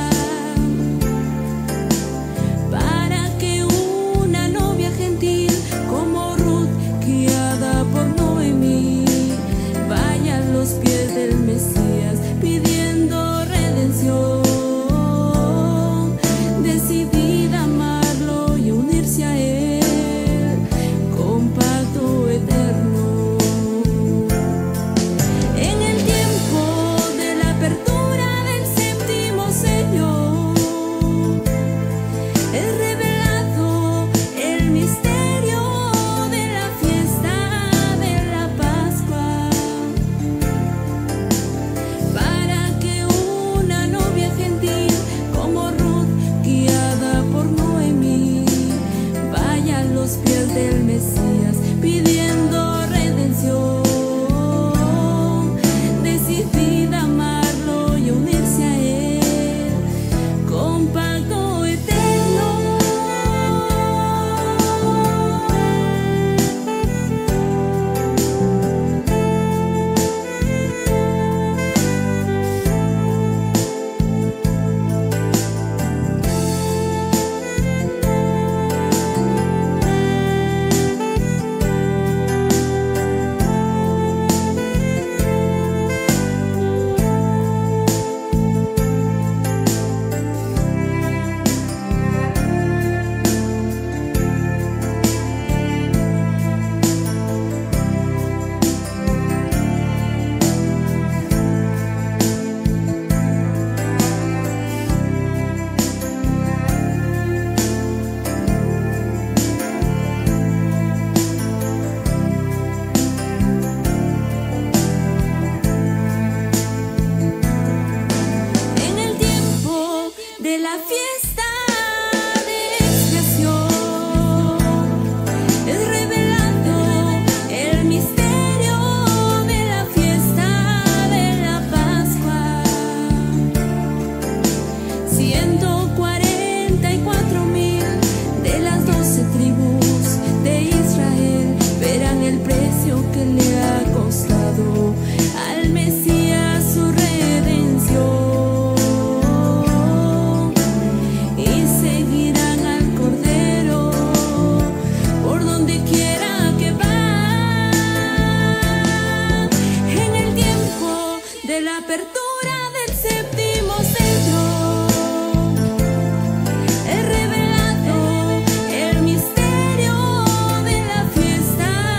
para que una novia gentil como Ruth, guiada por Noemí, vaya a los pies del Mesías pidiendo redención, decidida a amarlo y unirse a él con pacto eterno. En el tiempo de la apertura del séptimo sello, es revelado el misterio de la fiesta de la Pascua, para que una novia gentil como Ruth, guiada por Noemí, vaya a los pies del Mesías pidiendo redención, decidida a amarlo y unirse a él con pacto eterno. En el tiempo de la fiesta de expiación, es revelado el misterio de la fiesta de la Pascua. Ciento cuarenta y cuatro mil de las doce tribus de Israel verán el precio que le ha costado al Mesías su redención, y seguirán al Cordero por donde quiera que va. En el tiempo de la apertura del séptimo sello, es revelado el misterio de la fiesta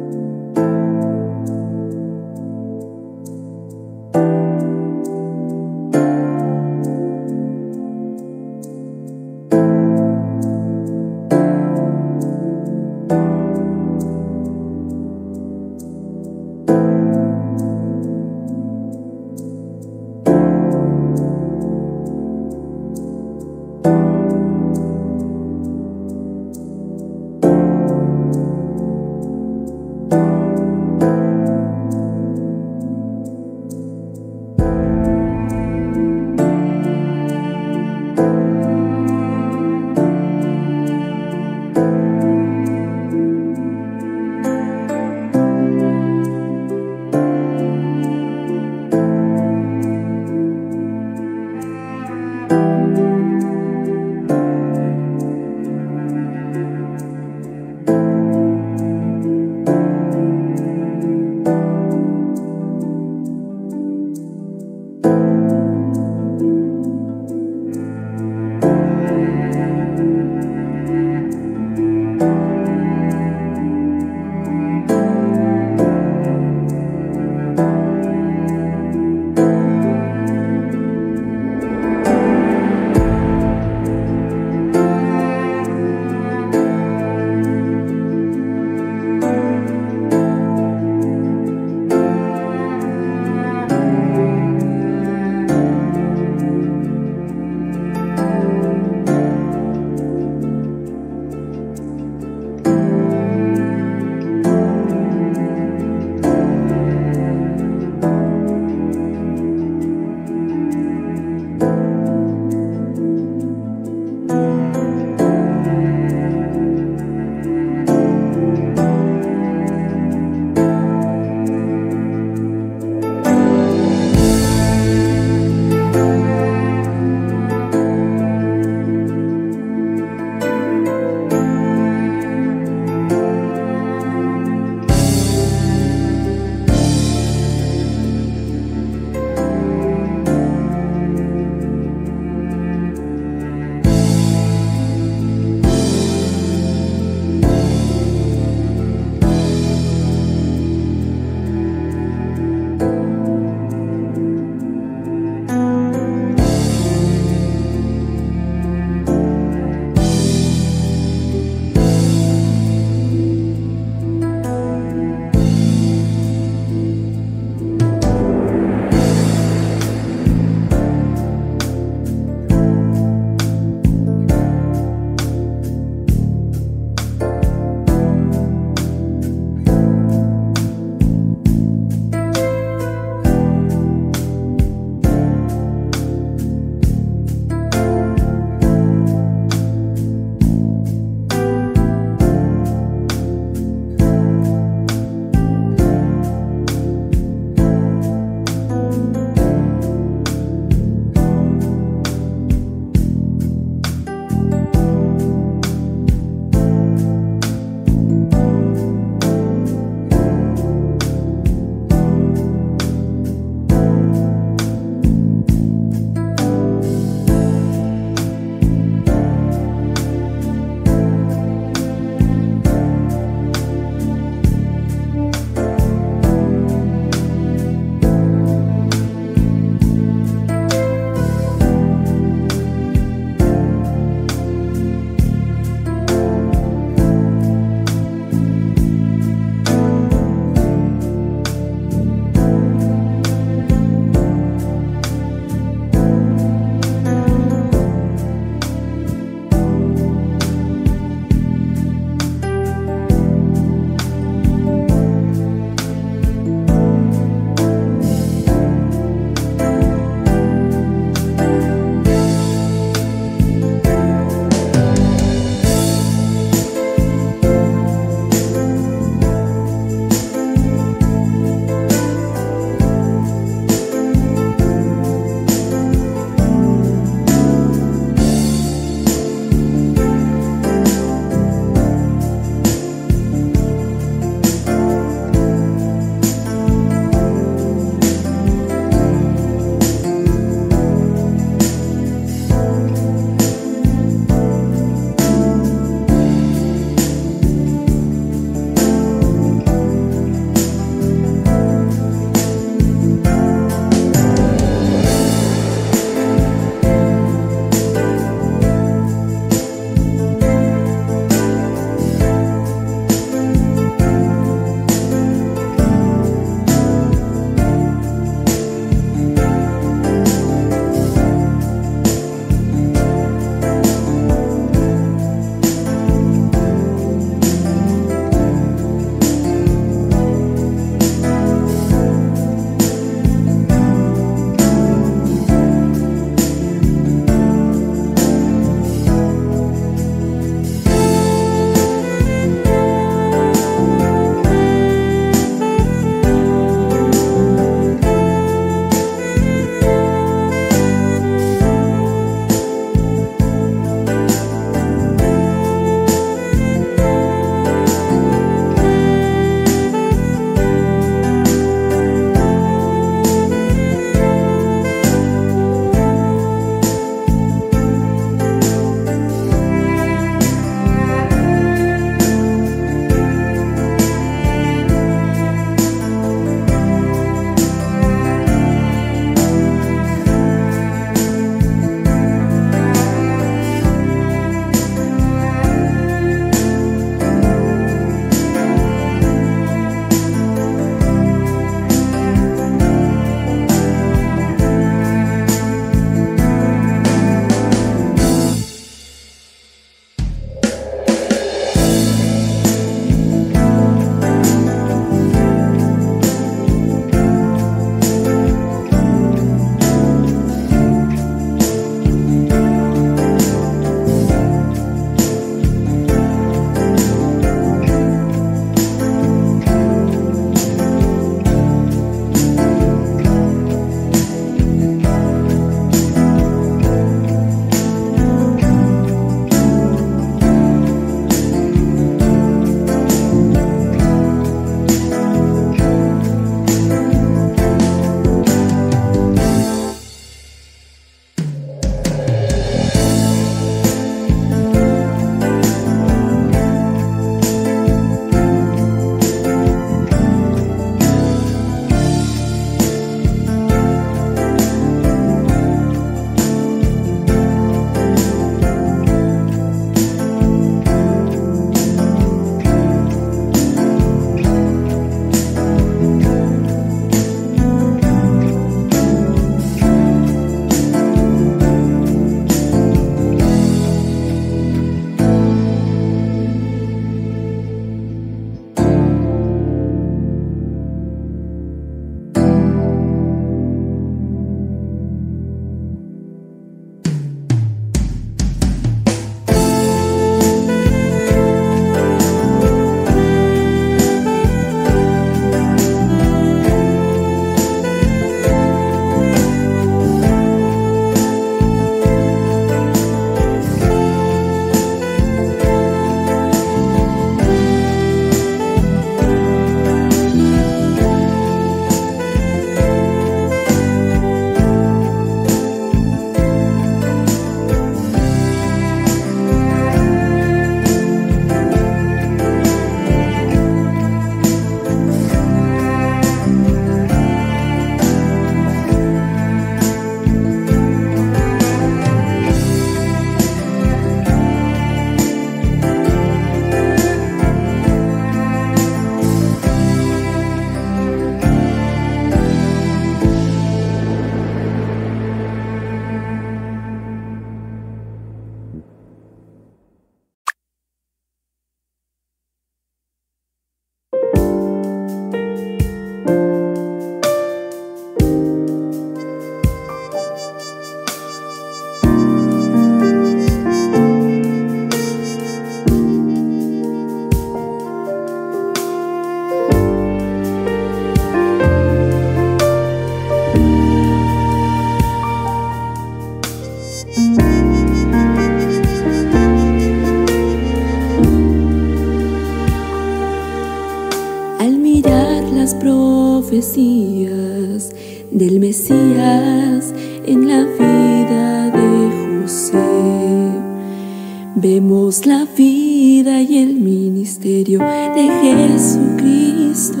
las profecías del Mesías en la vida de José. Vemos la vida y el ministerio de Jesucristo.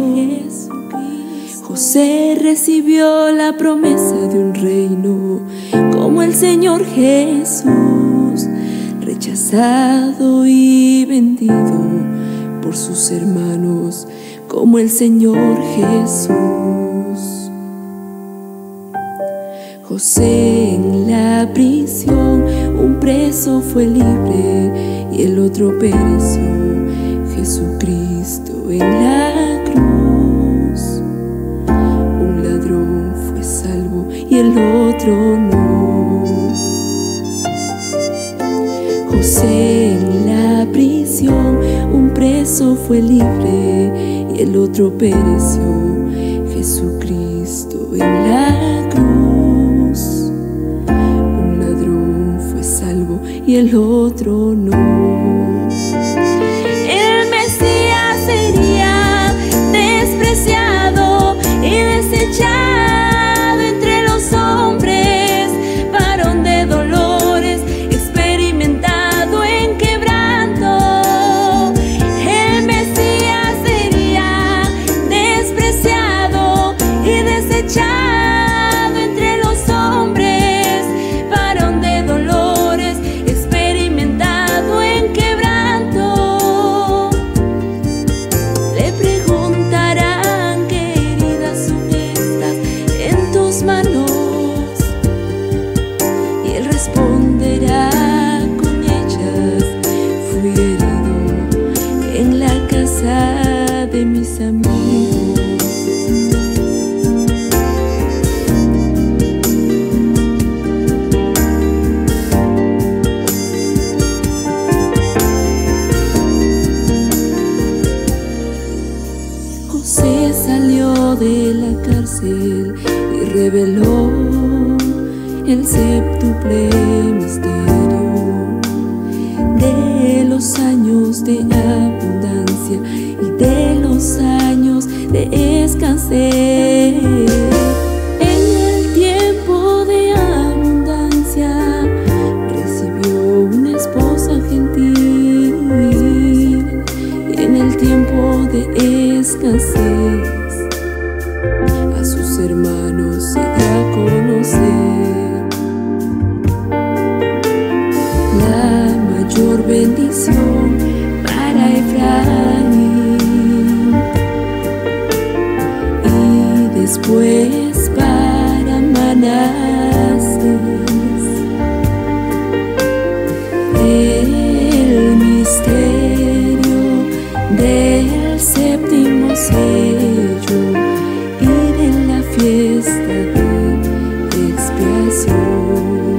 José recibió la promesa de un reino como el Señor Jesús, rechazado y vendido por sus hermanos como el Señor Jesús. José en la prisión, un preso fue libre y el otro pereció. Jesucristo en la cruz, un ladrón fue salvo y el otro no. José en la prisión, un preso fue libre y el otro pereció. Jesucristo en la cruz, un ladrón fue salvo y el otro no. El Mesías sería despreciado y desechado entre los hombres, varón de dolores, experimentado en quebranto. El Mesías sería despreciado y desechado entre los hombres, varón de dolores, experimentado en quebranto. Le preguntarán qué heridas son estas en tus manos, y él responderá con ellas: fui herido en la casa de mis amigos. José salió de la cárcel y reveló el séptuple misterio de los años de abundancia y de los años de escasez. En el tiempo de abundancia recibió una esposa gentil, en el tiempo de escasez a sus hermanos se da a conocer la mayor bendición para Efraín, y después para Manasés. El misterio del séptimo sello y de la fiesta de expiación.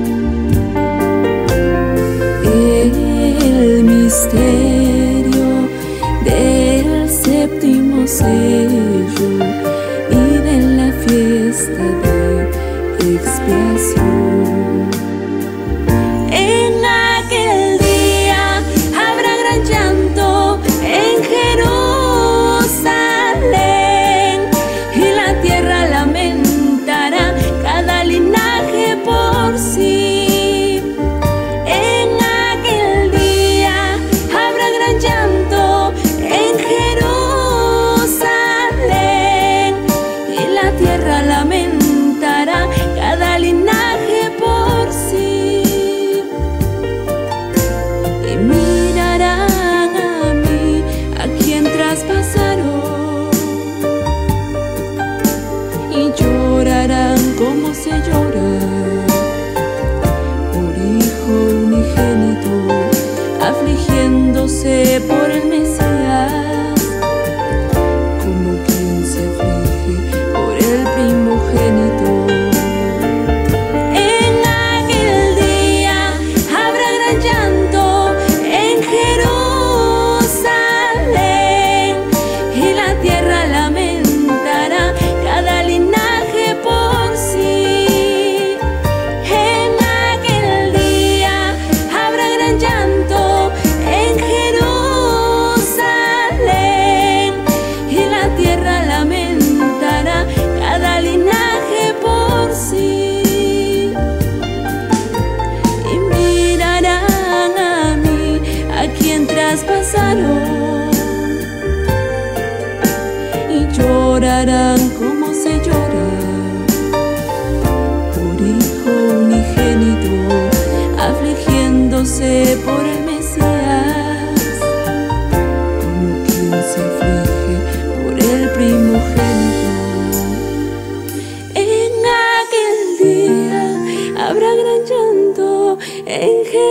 El misterio del séptimo sello y de la fiesta de expiación. En aquel día habrá gran llanto en Jerusalén, y la tierra lamentará cada linaje por sí. En aquel día habrá gran llanto en Jerusalén, y la tierra lamentará cada linaje por sí. Y mirarán a mí, a quien traspasaron, y llorarán como se llora por hijo unigénito, afligiéndose por el Mesías, como quien se aflige por el primogénito. En aquel día habrá gran llanto en Jerusalén, y la tierra lamentará cada linaje por sí. tierra lamentará cada linaje por sí. Y mirarán a mí, a quien traspasaron, y llorarán como se llora por hijo unigénito, afligiéndose por el Mesías, como quien se aflige por el primogénito. En aquel día habrá gran llanto en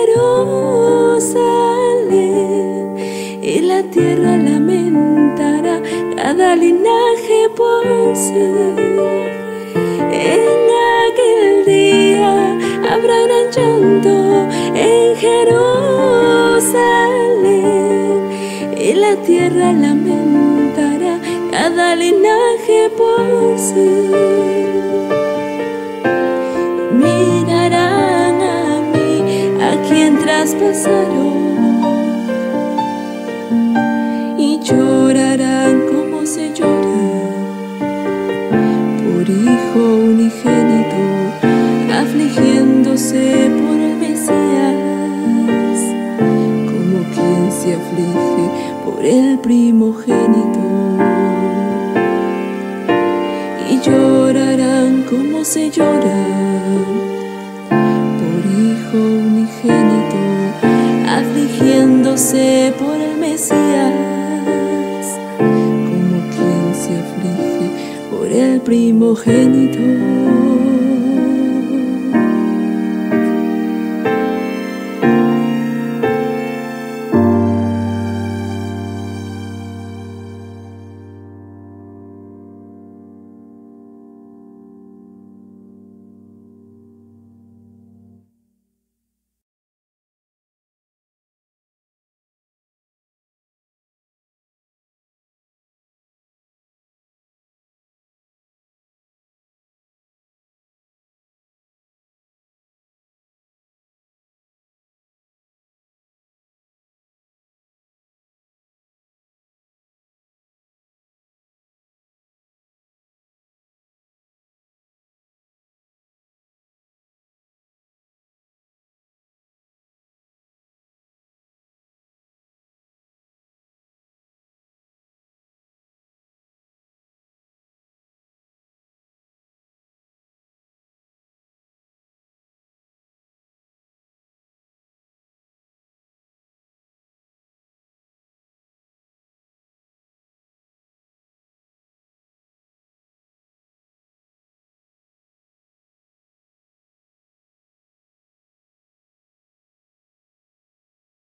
Jerusalén, y la tierra lamentará cada linaje por sí. En aquel día habrá gran llanto en Jerusalén, y la tierra lamentará cada linaje por sí. Mirarán a mí, a quien traspasaron, y llorarán como se llora por hijo unigénito, afligiéndose por el Mesías, como quien se aflige por el primogénito. Y llorarán como se llora por hijo unigénito, afligiéndose por el Mesías, como quien se aflige por el primogénito.